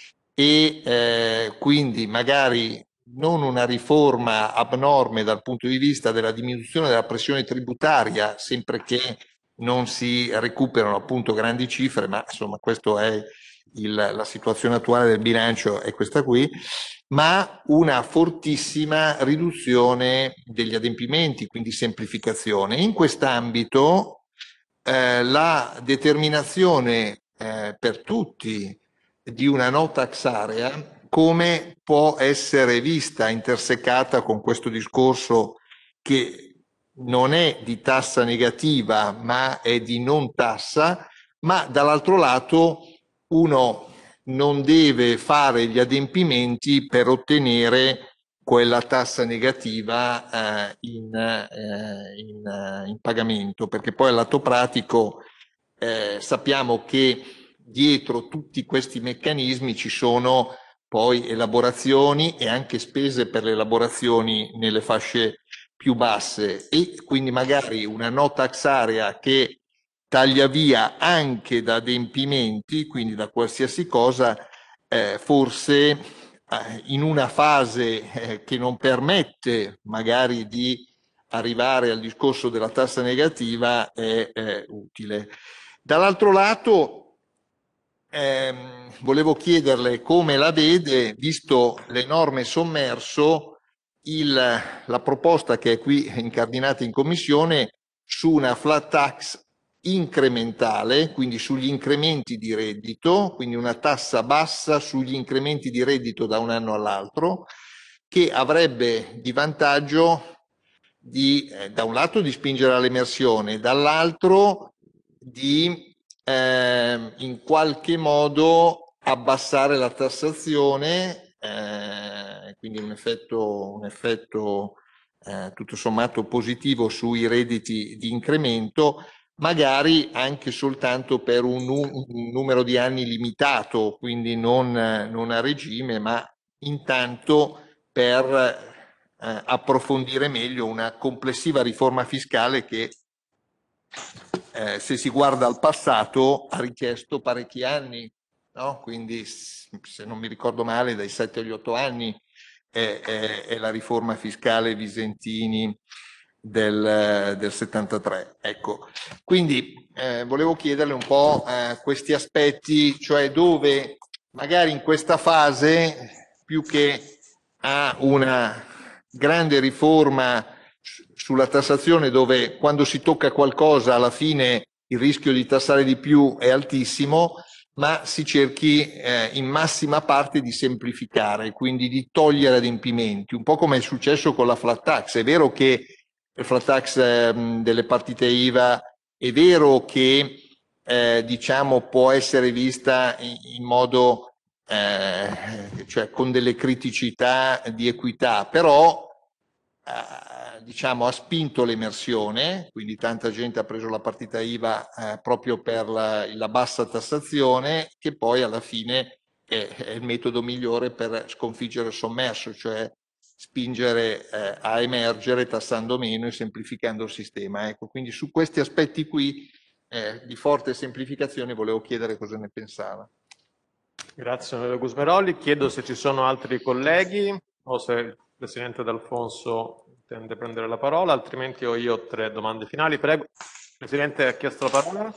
e eh, quindi magari non una riforma abnorme dal punto di vista della diminuzione della pressione tributaria, sempre che non si recuperano appunto grandi cifre, ma insomma questo è il, la situazione attuale del bilancio è questa qui, ma una fortissima riduzione degli adempimenti, quindi semplificazione. In quest'ambito eh, la determinazione eh, per tutti di una no tax area come può essere vista intersecata con questo discorso che non è di tassa negativa ma è di non tassa, ma dall'altro lato uno non deve fare gli adempimenti per ottenere quella tassa negativa eh, in, eh, in, eh, in pagamento, perché poi al lato pratico eh, sappiamo che dietro tutti questi meccanismi ci sono poi elaborazioni e anche spese per le elaborazioni nelle fasce più basse e quindi magari una no tax area che taglia via anche da adempimenti, quindi da qualsiasi cosa, eh, forse eh, in una fase eh, che non permette magari di arrivare al discorso della tassa negativa è eh, utile. Dall'altro lato ehm, volevo chiederle come la vede, visto l'enorme sommerso, il, la proposta che è qui incardinata in commissione su una flat tax incrementale, quindi sugli incrementi di reddito, quindi una tassa bassa sugli incrementi di reddito da un anno all'altro, che avrebbe di vantaggio di, eh, da un lato di spingere all'emersione, dall'altro di eh, in qualche modo abbassare la tassazione, eh, quindi un effetto, un effetto eh, tutto sommato positivo sui redditi di incremento, magari anche soltanto per un, un numero di anni limitato, quindi non, non a regime, ma intanto per eh, approfondire meglio una complessiva riforma fiscale che, eh, se si guarda al passato, ha richiesto parecchi anni, no? Quindi, se non mi ricordo male, dai sette agli otto anni è, è, è la riforma fiscale Visentini del, del settantatré. Ecco, quindi eh, volevo chiederle un po' eh, questi aspetti, cioè dove magari in questa fase, più che a una grande riforma sulla tassazione, dove quando si tocca qualcosa alla fine il rischio di tassare di più è altissimo, ma si cerchi eh, in massima parte di semplificare, quindi di togliere adempimenti, un po' come è successo con la flat tax. È vero che il flat tax eh, delle partite I V A è vero che eh, diciamo può essere vista in, in modo eh, cioè con delle criticità di equità, però eh, diciamo ha spinto l'emersione, quindi tanta gente ha preso la partita I V A eh, proprio per la, la bassa tassazione, che poi alla fine è, è il metodo migliore per sconfiggere il sommerso, cioè spingere eh, a emergere tassando meno e semplificando il sistema. Ecco, quindi su questi aspetti qui eh, di forte semplificazione volevo chiedere cosa ne pensava. Grazie onorevole Gusmeroli. Chiedo se ci sono altri colleghi o se il Presidente D'Alfonso intende prendere la parola, altrimenti ho io tre domande finali. Prego. Presidente, ha chiesto la parola?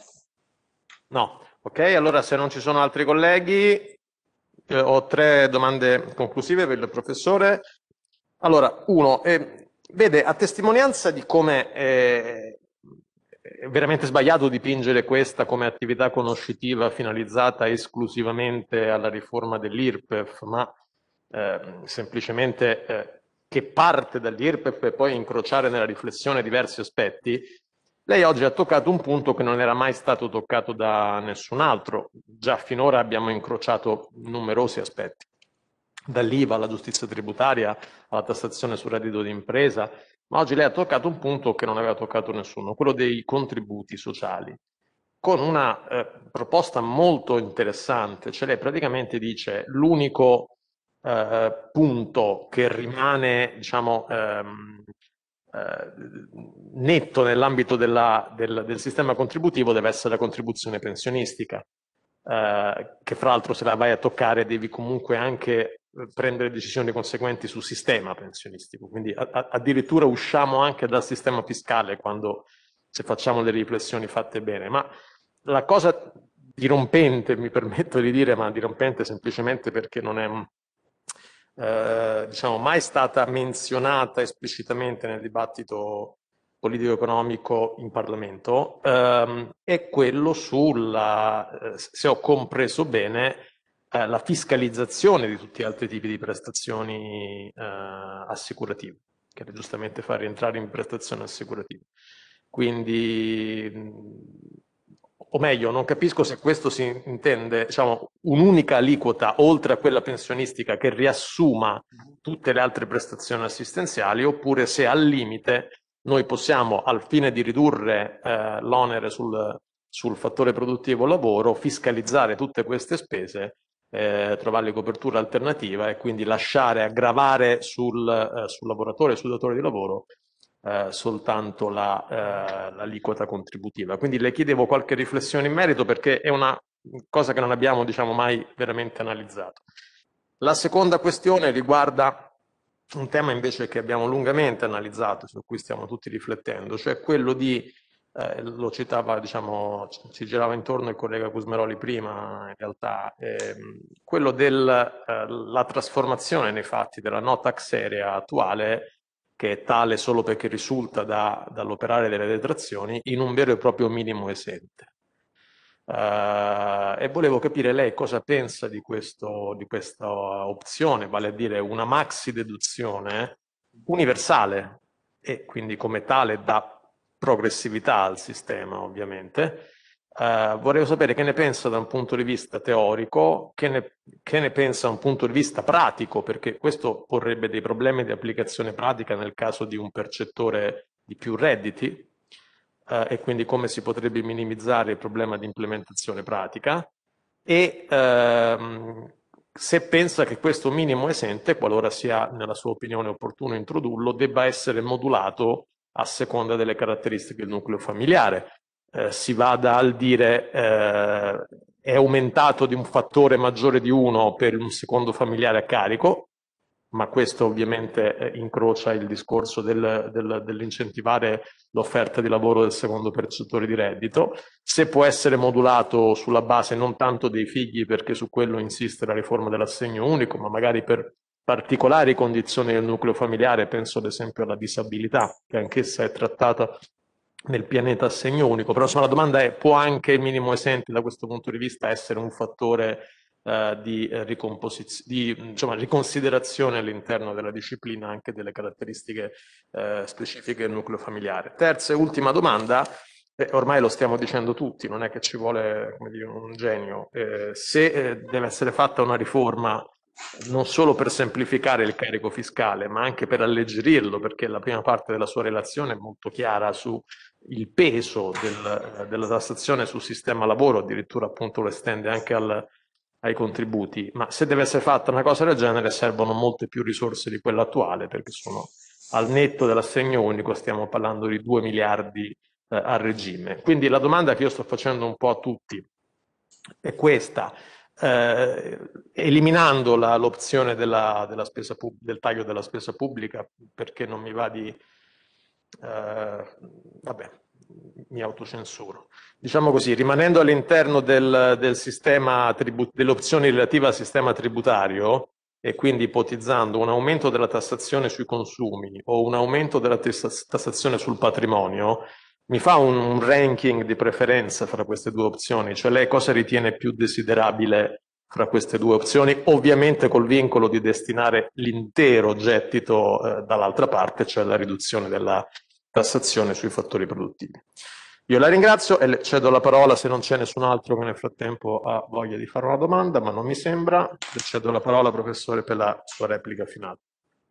No. Ok, allora se non ci sono altri colleghi, eh, ho tre domande conclusive per il professore. Allora, uno, eh, vede, a testimonianza di come eh, è veramente sbagliato dipingere questa come attività conoscitiva finalizzata esclusivamente alla riforma dell'I R P E F, ma eh, semplicemente eh, che parte dall'I R P E F e poi incrociare nella riflessione diversi aspetti. Lei oggi ha toccato un punto che non era mai stato toccato da nessun altro. Già finora abbiamo incrociato numerosi aspetti, dall'I V A alla giustizia tributaria, alla tassazione sul reddito di impresa, ma oggi lei ha toccato un punto che non aveva toccato nessuno, quello dei contributi sociali, con una eh, proposta molto interessante. Cioè lei praticamente dice l'unico eh, punto che rimane, diciamo, ehm, eh, netto nell'ambito della, del, del sistema contributivo deve essere la contribuzione pensionistica, eh, che fra l'altro se la vai a toccare devi comunque anche prendere decisioni conseguenti sul sistema pensionistico, quindi a, a, addirittura usciamo anche dal sistema fiscale quando se facciamo delle riflessioni fatte bene. Ma la cosa dirompente, mi permetto di dire, ma dirompente semplicemente perché non è eh, diciamo, mai stata menzionata esplicitamente nel dibattito politico-economico in Parlamento, ehm, è quello sulla, eh, se ho compreso bene, eh, la fiscalizzazione di tutti gli altri tipi di prestazioni eh, assicurative, che era giustamente far rientrare in prestazioni assicurative. Quindi, o meglio, non capisco se questo si intende, diciamo, un'unica aliquota oltre a quella pensionistica che riassuma tutte le altre prestazioni assistenziali, oppure se al limite noi possiamo, al fine di ridurre eh, l'onere sul, sul fattore produttivo lavoro, fiscalizzare tutte queste spese, eh, trovarle copertura alternativa e quindi lasciare aggravare sul, eh, sul lavoratore e sul datore di lavoro eh, soltanto la, eh, l'aliquota contributiva. Quindi le chiedevo qualche riflessione in merito, perché è una cosa che non abbiamo, diciamo, mai veramente analizzato. La seconda questione riguarda un tema invece che abbiamo lungamente analizzato, su cui stiamo tutti riflettendo, cioè quello di, eh, lo citava, diciamo, ci girava intorno il collega Gusmeroli prima, in realtà, ehm, quello della eh, trasformazione nei fatti della no tax area attuale, che è tale solo perché risulta da, dall'operare delle detrazioni, in un vero e proprio minimo esente. Uh, e volevo capire lei cosa pensa di, questo, di questa opzione, vale a dire una maxi deduzione universale, e quindi come tale dà progressività al sistema, ovviamente. Uh, vorrei sapere che ne pensa da un punto di vista teorico, che ne, che ne pensa da un punto di vista pratico, perché questo porrebbe dei problemi di applicazione pratica nel caso di un percettore di più redditi, uh, e quindi come si potrebbe minimizzare il problema di implementazione pratica, e uh, se pensa che questo minimo esente, qualora sia nella sua opinione opportuno introdurlo, debba essere modulato a seconda delle caratteristiche del nucleo familiare. Eh, si va dal dire eh, è aumentato di un fattore maggiore di uno per un secondo familiare a carico, ma questo ovviamente eh, incrocia il discorso del, del, dell'incentivare l'offerta di lavoro del secondo percettore di reddito. Se può essere modulato sulla base non tanto dei figli, perché su quello insiste la riforma dell'assegno unico, ma magari per particolari condizioni del nucleo familiare, penso ad esempio alla disabilità, che anch'essa è trattata nel pianeta assegno unico. Però insomma, la domanda è: può anche il minimo esente da questo punto di vista essere un fattore eh, di, eh, di insomma, riconsiderazione all'interno della disciplina anche delle caratteristiche eh, specifiche del nucleo familiare? Terza e ultima domanda, eh, ormai lo stiamo dicendo tutti, non è che ci vuole, come dire, un genio, eh, se eh, deve essere fatta una riforma non solo per semplificare il carico fiscale, ma anche per alleggerirlo, perché la prima parte della sua relazione è molto chiara su il peso del, della tassazione sul sistema lavoro, addirittura appunto lo estende anche al, ai contributi, ma se deve essere fatta una cosa del genere servono molte più risorse di quella attuale, perché sono al netto dell'assegno unico, stiamo parlando di due miliardi eh, a regime. Quindi la domanda che io sto facendo un po' a tutti è questa: eh, eliminando l'opzione della, della spesa del taglio della spesa pubblica, perché non mi va di... Eh, vabbè, mi autocensuro. Diciamo così, rimanendo all'interno del, del sistema delle opzioni relative al sistema tributario, e quindi ipotizzando un aumento della tassazione sui consumi o un aumento della tassazione sul patrimonio, mi fa un, un ranking di preferenza fra queste due opzioni, cioè lei cosa ritiene più desiderabile fra queste due opzioni, ovviamente col vincolo di destinare l'intero gettito eh, dall'altra parte, cioè la riduzione della tassazione sui fattori produttivi. Io la ringrazio e le cedo la parola, se non c'è nessun altro che nel frattempo ha voglia di fare una domanda, ma non mi sembra. Le cedo la parola, professore, per la sua replica finale.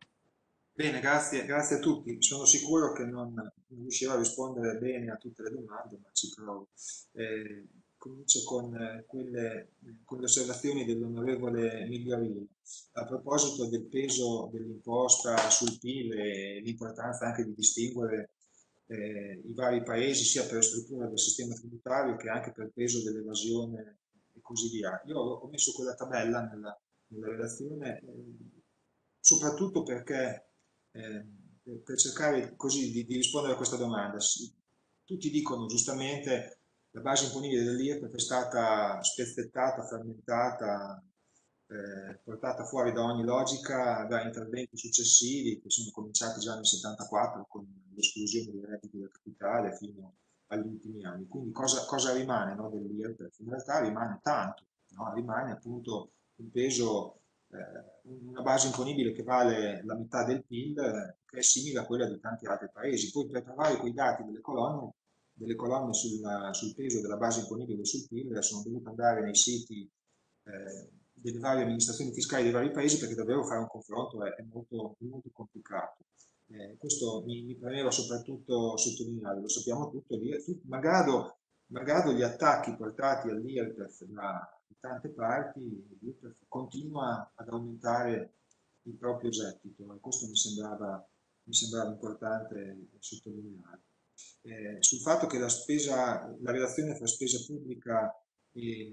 Bene, grazie, grazie a tutti. Sono sicuro che non, non riuscirò a rispondere bene a tutte le domande, ma ci provo. Eh, comincio con, eh, quelle, con le osservazioni dell'onorevole Migliorino. A proposito del peso dell'imposta sul P I L e l'importanza anche di distinguere eh, i vari paesi sia per struttura del sistema tributario che anche per peso dell'evasione e così via. Io ho messo quella tabella nella, nella relazione eh, soprattutto perché eh, per cercare così di, di rispondere a questa domanda. Tutti dicono giustamente la base imponibile dell'I R P E F è stata spezzettata, frammentata, eh, portata fuori da ogni logica da interventi successivi che sono cominciati già nel settantaquattro con l'esclusione dei redditi del capitale fino agli ultimi anni. Quindi cosa, cosa rimane, no, dell'I R P E F? In realtà rimane tanto, no? Rimane appunto un peso, eh, una base imponibile che vale la metà del P I L, eh, che è simile a quella di tanti altri paesi. Poi per trovare quei dati delle colonne, delle colonne sul, sul peso della base imponibile sul P I L, sono dovuto andare nei siti eh, delle varie amministrazioni fiscali dei vari paesi, perché davvero fare un confronto è, è, molto, è molto complicato. Eh, questo mi, mi premeva soprattutto sottolineare, lo sappiamo tutto, malgrado, malgrado gli attacchi portati all'I R P E F da tante parti, l'I R P E F continua ad aumentare il proprio gettito e questo mi sembrava, mi sembrava importante sottolineare. Eh, sul fatto che la, spesa, la relazione fra spesa pubblica e,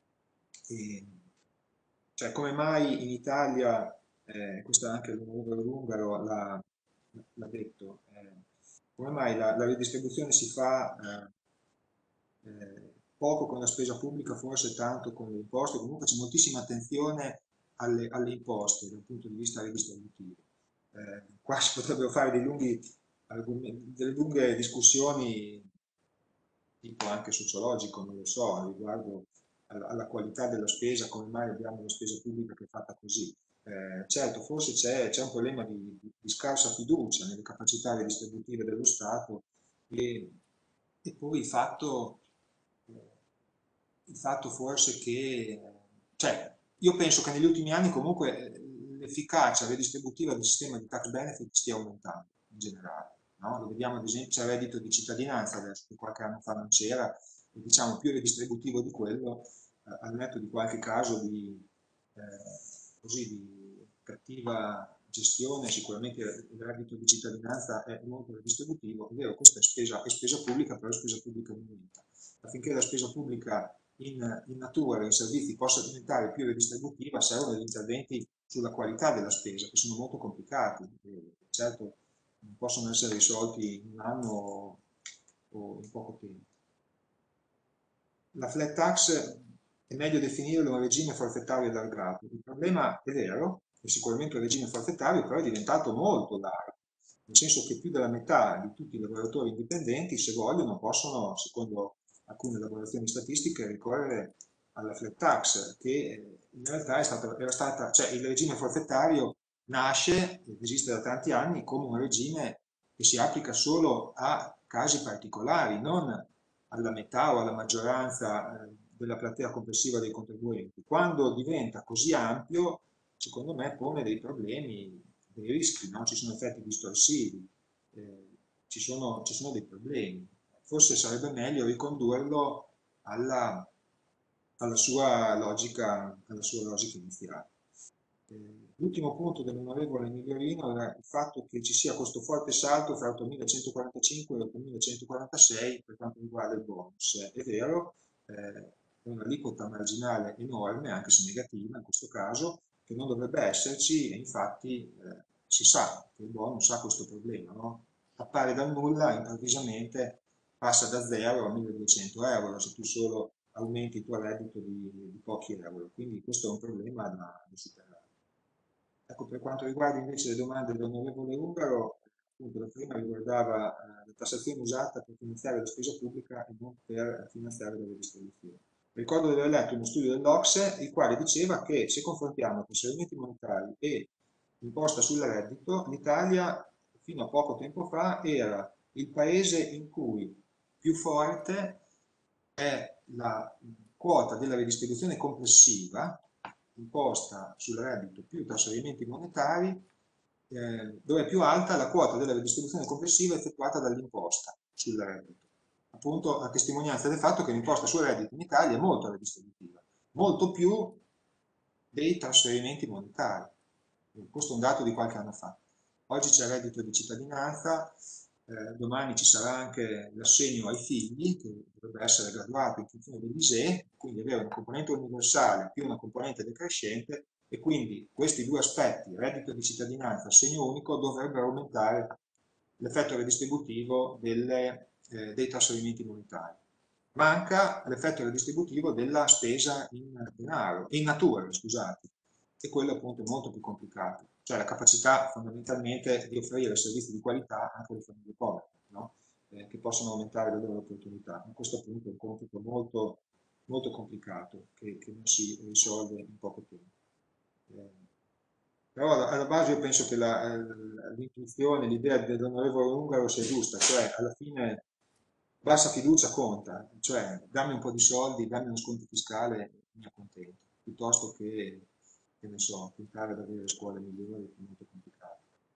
e cioè come mai in Italia, eh, questo anche l'onorevole Ungaro l'ha detto, eh, come mai la, la ridistribuzione si fa eh, eh, poco con la spesa pubblica, forse tanto con le imposte, comunque c'è moltissima attenzione alle, alle imposte dal punto di vista redistributivo. Eh, qua si potrebbero fare dei lunghi, delle lunghe discussioni, tipo anche sociologico, non lo so, riguardo alla, alla qualità della spesa, come mai abbiamo una spesa pubblica che è fatta così. Eh, certo, forse c'è un problema di, di, di scarsa fiducia nelle capacità redistributive dello Stato e, e poi il fatto, eh, il fatto forse che, cioè, io penso che negli ultimi anni comunque eh, l'efficacia redistributiva del sistema di tax benefit stia aumentando in generale. No? Lo vediamo ad esempio, c'è il reddito di cittadinanza adesso, che qualche anno fa non c'era, e diciamo più redistributivo di quello, eh, al netto di qualche caso di, eh, così, di cattiva gestione, sicuramente il reddito di cittadinanza è molto redistributivo, è vero, questa è spesa, è spesa pubblica, però è spesa pubblica aumenta. Affinché la spesa pubblica in, in natura e in servizi possa diventare più redistributiva, servono degli interventi sulla qualità della spesa, che sono molto complicati, e certo non possono essere risolti in un anno o in poco tempo. La flat tax è meglio definirlo un regime forfettario allargato. Il problema è vero, è sicuramente un regime forfettario, però è diventato molto largo, nel senso che più della metà di tutti i lavoratori indipendenti, se vogliono, possono, secondo alcune elaborazioni statistiche, ricorrere alla flat tax, che in realtà è stata, era stata, cioè il regime forfettario nasce, esiste da tanti anni, come un regime che si applica solo a casi particolari, non alla metà o alla maggioranza eh, della platea complessiva dei contribuenti. Quando diventa così ampio, secondo me pone dei problemi, dei rischi, no? Ci sono effetti distorsivi, eh, ci, sono, ci sono dei problemi. Forse sarebbe meglio ricondurlo alla, alla sua logica, alla sua logica iniziale. L'ultimo punto dell'onorevole Migliorino era il fatto che ci sia questo forte salto fra ottomilacentoquarantacinque e ottomilacentoquarantasei per quanto riguarda il bonus. È vero, eh, è un'aliquota marginale enorme, anche se negativa in questo caso, che non dovrebbe esserci e infatti eh, si sa che il bonus ha questo problema, no? Appare dal nulla, improvvisamente passa da zero a milleduecento euro se tu solo aumenti il tuo reddito di, di pochi euro, quindi questo è un problema da, da superare. Ecco, per quanto riguarda invece le domande dell'onorevole Ungaro, appunto la prima riguardava eh, la tassazione usata per finanziare la spesa pubblica e non per finanziare la redistribuzione. Ricordo di aver letto uno studio dell'O C S E, il quale diceva che se confrontiamo trasferimenti monetari e imposta sul reddito, l'Italia fino a poco tempo fa era il paese in cui più forte è la quota della redistribuzione complessiva imposta sul reddito più trasferimenti monetari, eh, dove è più alta la quota della redistribuzione complessiva effettuata dall'imposta sul reddito. Appunto a testimonianza del fatto che l'imposta sul reddito in Italia è molto redistributiva, molto più dei trasferimenti monetari. Questo è un dato di qualche anno fa. Oggi c'è il reddito di cittadinanza, eh, domani ci sarà anche l'assegno ai figli, che dovrebbe essere graduato in funzione dell'I S E E, quindi avere una componente universale più una componente decrescente, e quindi questi due aspetti, reddito di cittadinanza e assegno unico, dovrebbero aumentare l'effetto redistributivo delle, eh, dei trasferimenti monetari. Manca l'effetto redistributivo della spesa in denaro, in natura, scusate, e quello appunto è molto più complicato, cioè la capacità fondamentalmente di offrire servizi di qualità anche alle famiglie povere, no? eh, che possono aumentare le loro opportunità. Ma questo appunto è un compito molto, molto complicato che, che non si risolve in poco tempo. Eh, però alla, alla base io penso che l'intuizione, l'idea dell'onorevole Ungaro sia giusta, cioè alla fine bassa fiducia conta, cioè dammi un po' di soldi, dammi uno sconto fiscale, mi accontento, piuttosto che, che ne so, puntare ad avere scuole migliori, che è molto complicato.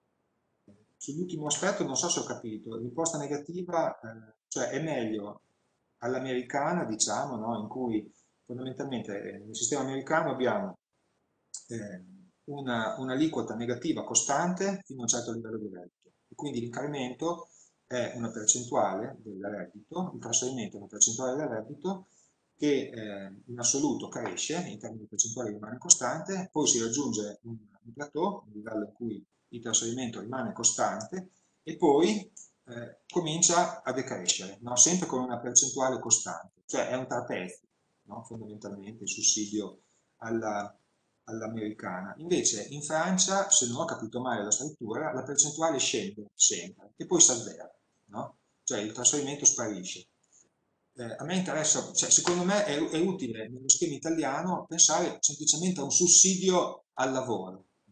Sull'ultimo aspetto non so se ho capito, l'imposta negativa, eh, cioè è meglio all'americana, diciamo, no? In cui fondamentalmente eh, nel sistema americano abbiamo eh, una, un'aliquota negativa costante fino a un certo livello di reddito, e quindi l'incremento è una percentuale del reddito, il trasferimento è una percentuale del reddito che eh, in assoluto cresce, in termini percentuali rimane costante, poi si raggiunge un, un plateau, un livello in cui il trasferimento rimane costante e poi eh, comincia a decrescere, no? Sempre con una percentuale costante, cioè è un trapezio, no? Fondamentalmente il sussidio alla, all'americana. Invece in Francia, se non ho capito male la struttura, la percentuale scende sempre e poi si azzera, no? Cioè il trasferimento sparisce. Eh, a me interessa, cioè, secondo me è, è utile nello schema italiano pensare semplicemente a un sussidio al lavoro,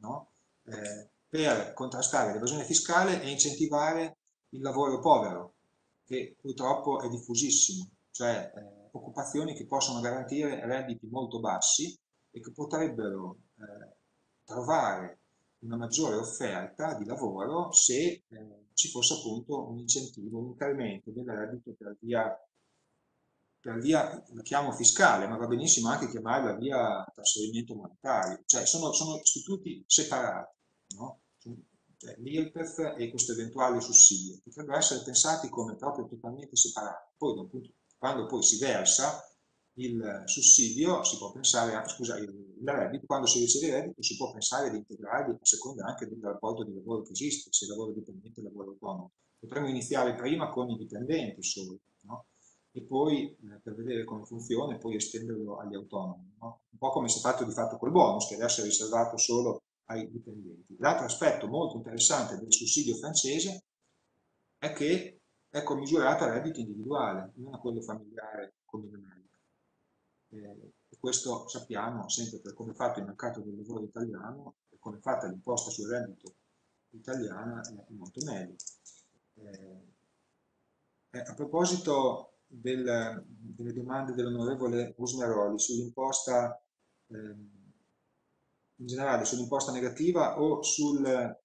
no? eh, per contrastare l'evasione fiscale e incentivare il lavoro povero, che purtroppo è diffusissimo, cioè eh, occupazioni che possono garantire redditi molto bassi e che potrebbero eh, trovare una maggiore offerta di lavoro se eh, ci fosse appunto un incentivo, un incremento del reddito per via, per via, la chiamo fiscale, ma va benissimo anche chiamarla via trasferimento monetario, cioè sono, sono istituti separati, no? Cioè, l'I R P E F e questo eventuale sussidio potrebbero essere pensati come proprio totalmente separati. Poi, appunto, quando poi si versa il sussidio, si può pensare, a, scusa, il, il reddito, quando si riceve il reddito si può pensare di integrarli a seconda anche del rapporto di lavoro che esiste, se lavoro dipendente o lavoro autonomo. Potremmo iniziare prima con i dipendenti solo, no? E poi eh, per vedere come funziona e poi estenderlo agli autonomi, no? Un po' come si è fatto di fatto col bonus, che adesso è riservato solo ai dipendenti. L'altro aspetto molto interessante del sussidio francese è che è commisurato a reddito individuale, non a quello familiare come in America. Eh, e questo sappiamo sempre per come è fatto il mercato del lavoro italiano, per come è fatta l'imposta sul reddito italiana, è molto meglio. Eh, eh, a proposito del, delle domande dell'onorevole Rusmeroli sull'imposta, eh, in generale sull'imposta negativa o sul... Eh,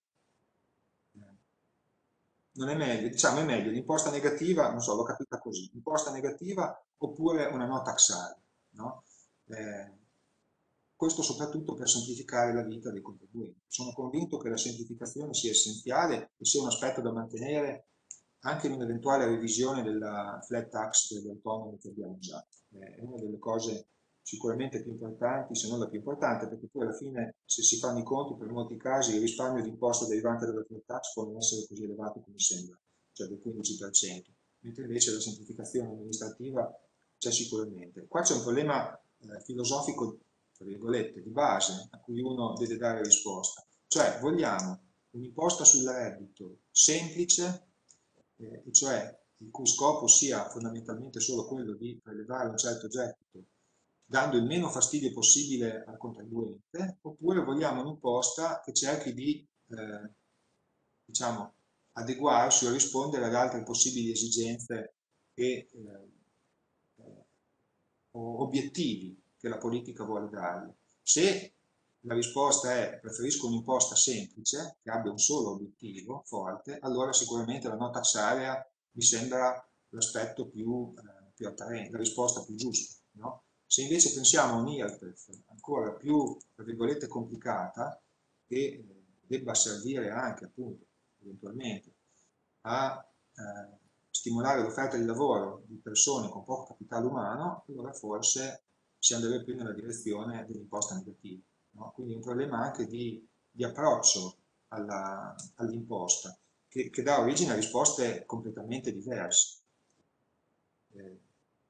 non è meglio, diciamo è meglio l'imposta negativa, non so, l'ho capita così, imposta negativa oppure una no taxare, no? Eh, questo soprattutto per semplificare la vita dei contribuenti. Sono convinto che la semplificazione sia essenziale e sia un aspetto da mantenere anche in un'eventuale revisione della flat tax degli autonomi che abbiamo già. Eh, è una delle cose sicuramente più importanti, se non la più importante, perché poi alla fine, se si fanno i conti, per molti casi il risparmio di imposta derivante dalla flat tax può non essere così elevato come sembra, cioè del quindici per cento, mentre invece la semplificazione amministrativa c'è sicuramente. Qua c'è un problema eh, filosofico, tra virgolette, di base, a cui uno deve dare risposta. Cioè, vogliamo un'imposta sul reddito semplice, eh, e cioè il cui scopo sia fondamentalmente solo quello di prelevare un certo gettito, dando il meno fastidio possibile al contribuente, oppure vogliamo un'imposta che cerchi di, eh, diciamo, adeguarsi o rispondere ad altre possibili esigenze e eh, o obiettivi che la politica vuole dargli. Se la risposta è preferisco un'imposta semplice, che abbia un solo obiettivo forte, allora sicuramente la no tax area mi sembra l'aspetto più, eh, più attraente, la risposta più giusta, no? Se invece pensiamo a un I R P E F ancora più, tra virgolette, complicata, che eh, debba servire anche, appunto, eventualmente, a eh, stimolare l'offerta di lavoro di persone con poco capitale umano, allora forse si andrebbe più nella direzione dell'imposta negativa, no? Quindi è un problema anche di, di approccio all'imposta, all che, che dà origine a risposte completamente diverse. Eh,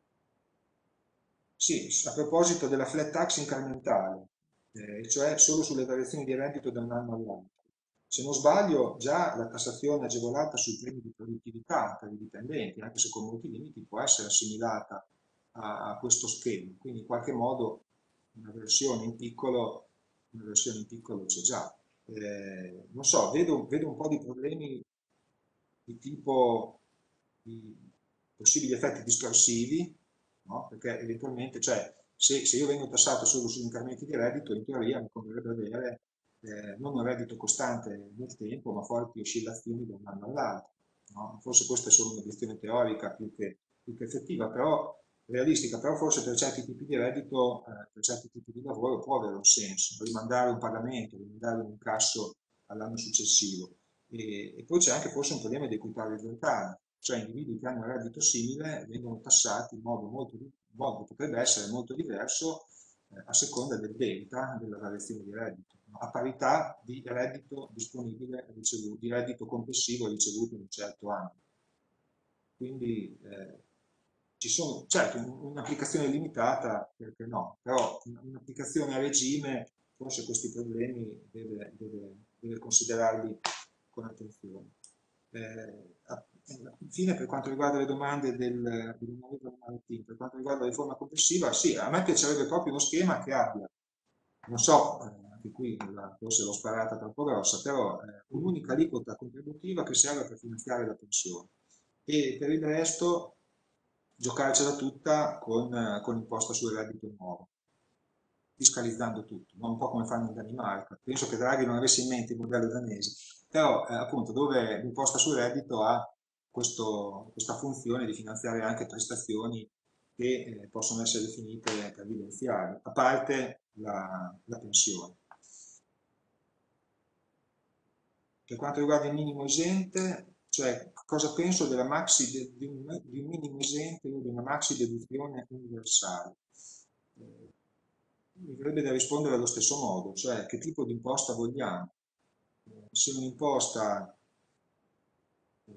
sì, a proposito della flat tax incrementale, eh, cioè solo sulle variazioni di reddito da un anno all'altro. Se non sbaglio, già la tassazione agevolata sui premi di produttività per i dipendenti, anche se con molti limiti, può essere assimilata a, a questo schema. Quindi in qualche modo una versione in piccolo, una versione in piccolo c'è già. Eh, non so, vedo, vedo un po' di problemi di tipo di possibili effetti distorsivi, no? Perché eventualmente, cioè, se, se io vengo tassato solo sugli incrementi di reddito, in teoria mi converrebbe avere eh, non un reddito costante nel tempo, ma forti oscillazioni da un anno all'altro, no? Forse questa è solo una questione teorica più che, più che effettiva, però realistica, però forse per certi tipi di reddito, eh, per certi tipi di lavoro può avere un senso, rimandare un pagamento, rimandare un incasso all'anno successivo. E, e poi c'è anche forse un problema di equità orizzontale, cioè individui che hanno un reddito simile vengono tassati in modo molto, in modo che potrebbe essere molto diverso eh, a seconda del delta della variazione di reddito, no? A parità di reddito disponibile, ricevuto, di reddito complessivo ricevuto in un certo anno. Quindi eh, ci sono, certo, un'applicazione limitata, perché no, però un'applicazione a regime forse questi problemi deve, deve, deve considerarli con attenzione. Eh, infine, per quanto riguarda le domande del, dell'onorevole Martini, per quanto riguarda la riforma complessiva, sì, a me piacerebbe proprio uno schema che abbia, non so, anche qui la, forse l'ho sparata troppo grossa, però eh, un'unica aliquota contributiva che serve per finanziare la pensione e per il resto giocarcela tutta con, eh, con imposta sul reddito nuovo, fiscalizzando tutto, no? Un po' come fanno in Danimarca. Penso che Draghi non avesse in mente il modello danese, però eh, appunto dove l'imposta sul reddito ha questo, questa funzione di finanziare anche prestazioni che eh, possono essere definite previdenziali, a parte la, la pensione. Per quanto riguarda il minimo esente, cioè cosa penso della maxi de, di, un, di un minimo esente o di una maxi deduzione universale? Eh, mi verrebbe da rispondere allo stesso modo, cioè che tipo di imposta vogliamo? Eh, se un'imposta... Eh,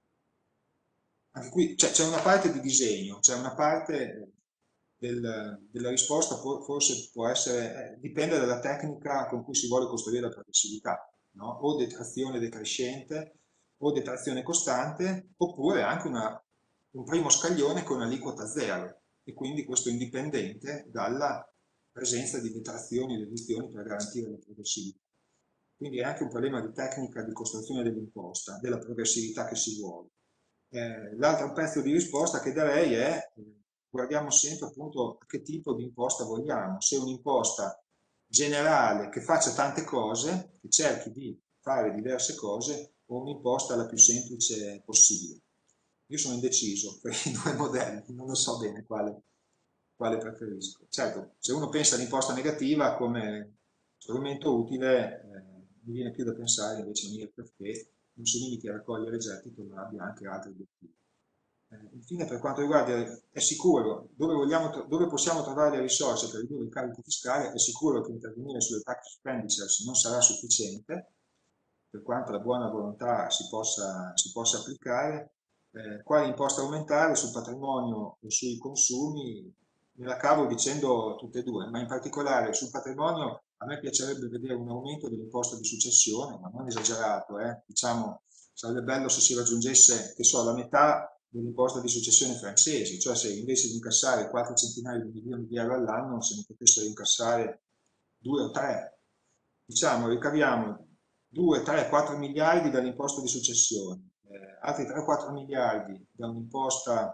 anche qui c'è una parte di disegno, c'è una parte del, della risposta, forse può essere, eh, dipende dalla tecnica con cui si vuole costruire la progressività, no? O detrazione decrescente, o detrazione costante, oppure anche una, un primo scaglione con aliquota zero, e quindi questo indipendente dalla presenza di detrazioni e deduzioni per garantire la progressività. Quindi è anche un problema di tecnica di costruzione dell'imposta, della progressività che si vuole. Eh, l'altro pezzo di risposta che darei è, eh, guardiamo sempre appunto a che tipo di imposta vogliamo, se un'imposta generale che faccia tante cose, che cerchi di fare diverse cose, o un'imposta la più semplice possibile. Io sono indeciso per i due modelli, non lo so bene quale, quale preferisco. Certo, se uno pensa all'imposta negativa come strumento utile, eh, mi viene più da pensare invece a un I R P E F che non si limiti a raccogliere gettito, ma abbia anche altri obiettivi. Eh, infine, per quanto riguarda, è sicuro, dove, vogliamo, dove possiamo trovare le risorse per ridurre il carico fiscale, è sicuro che intervenire sulle tax expenditures non sarà sufficiente, per quanto la buona volontà si possa, si possa applicare. Eh, quale imposta aumentare sul patrimonio o sui consumi? Me la cavo dicendo tutte e due, ma in particolare sul patrimonio a me piacerebbe vedere un aumento dell'imposta di successione, ma non esagerato, eh? Diciamo, sarebbe bello se si raggiungesse, che so, la metà dell'imposta di successione francesi, cioè se invece di incassare quattro centinaia di milioni di euro all'anno se ne potessero incassare due o tre. Diciamo, ricaviamo due, tre, quattro miliardi dall'imposta di successione, eh, altri tre o quattro miliardi da un'imposta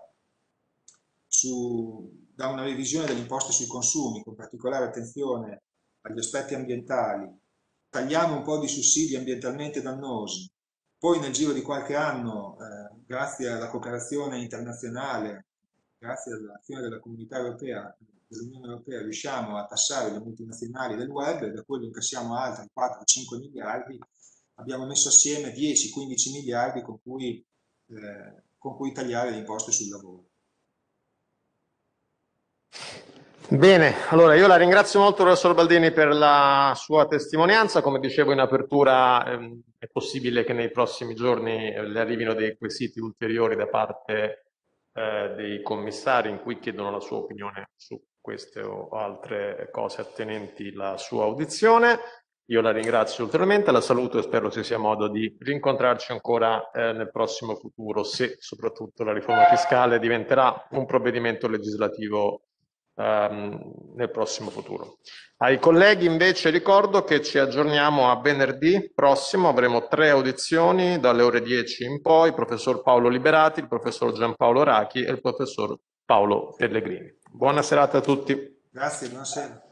su, da una revisione delle imposte sui consumi, con particolare attenzione agli aspetti ambientali, tagliamo un po' di sussidi ambientalmente dannosi, poi nel giro di qualche anno, eh, grazie alla cooperazione internazionale, grazie all'azione della comunità europea, dell'Unione Europea, riusciamo a tassare le multinazionali del web e da quello incassiamo altri quattro cinque miliardi, abbiamo messo assieme dieci quindici miliardi con cui, eh, con cui tagliare le imposte sul lavoro. Bene, allora io la ringrazio molto professor Baldini per la sua testimonianza. Come dicevo in apertura, ehm, è possibile che nei prossimi giorni eh, le arrivino dei quesiti ulteriori da parte eh, dei commissari in cui chiedono la sua opinione su queste o altre cose attenenti alla sua audizione. Io la ringrazio ulteriormente, la saluto e spero ci sia modo di rincontrarci ancora eh, nel prossimo futuro, se soprattutto la riforma fiscale diventerà un provvedimento legislativo nel prossimo futuro. Ai colleghi invece ricordo che ci aggiorniamo a venerdì prossimo, avremo tre audizioni dalle ore dieci in poi, il professor Paolo Liberati, il professor Giampaolo Rachi e il professor Paolo Pellegrini. Buona serata a tutti. Grazie, buonasera.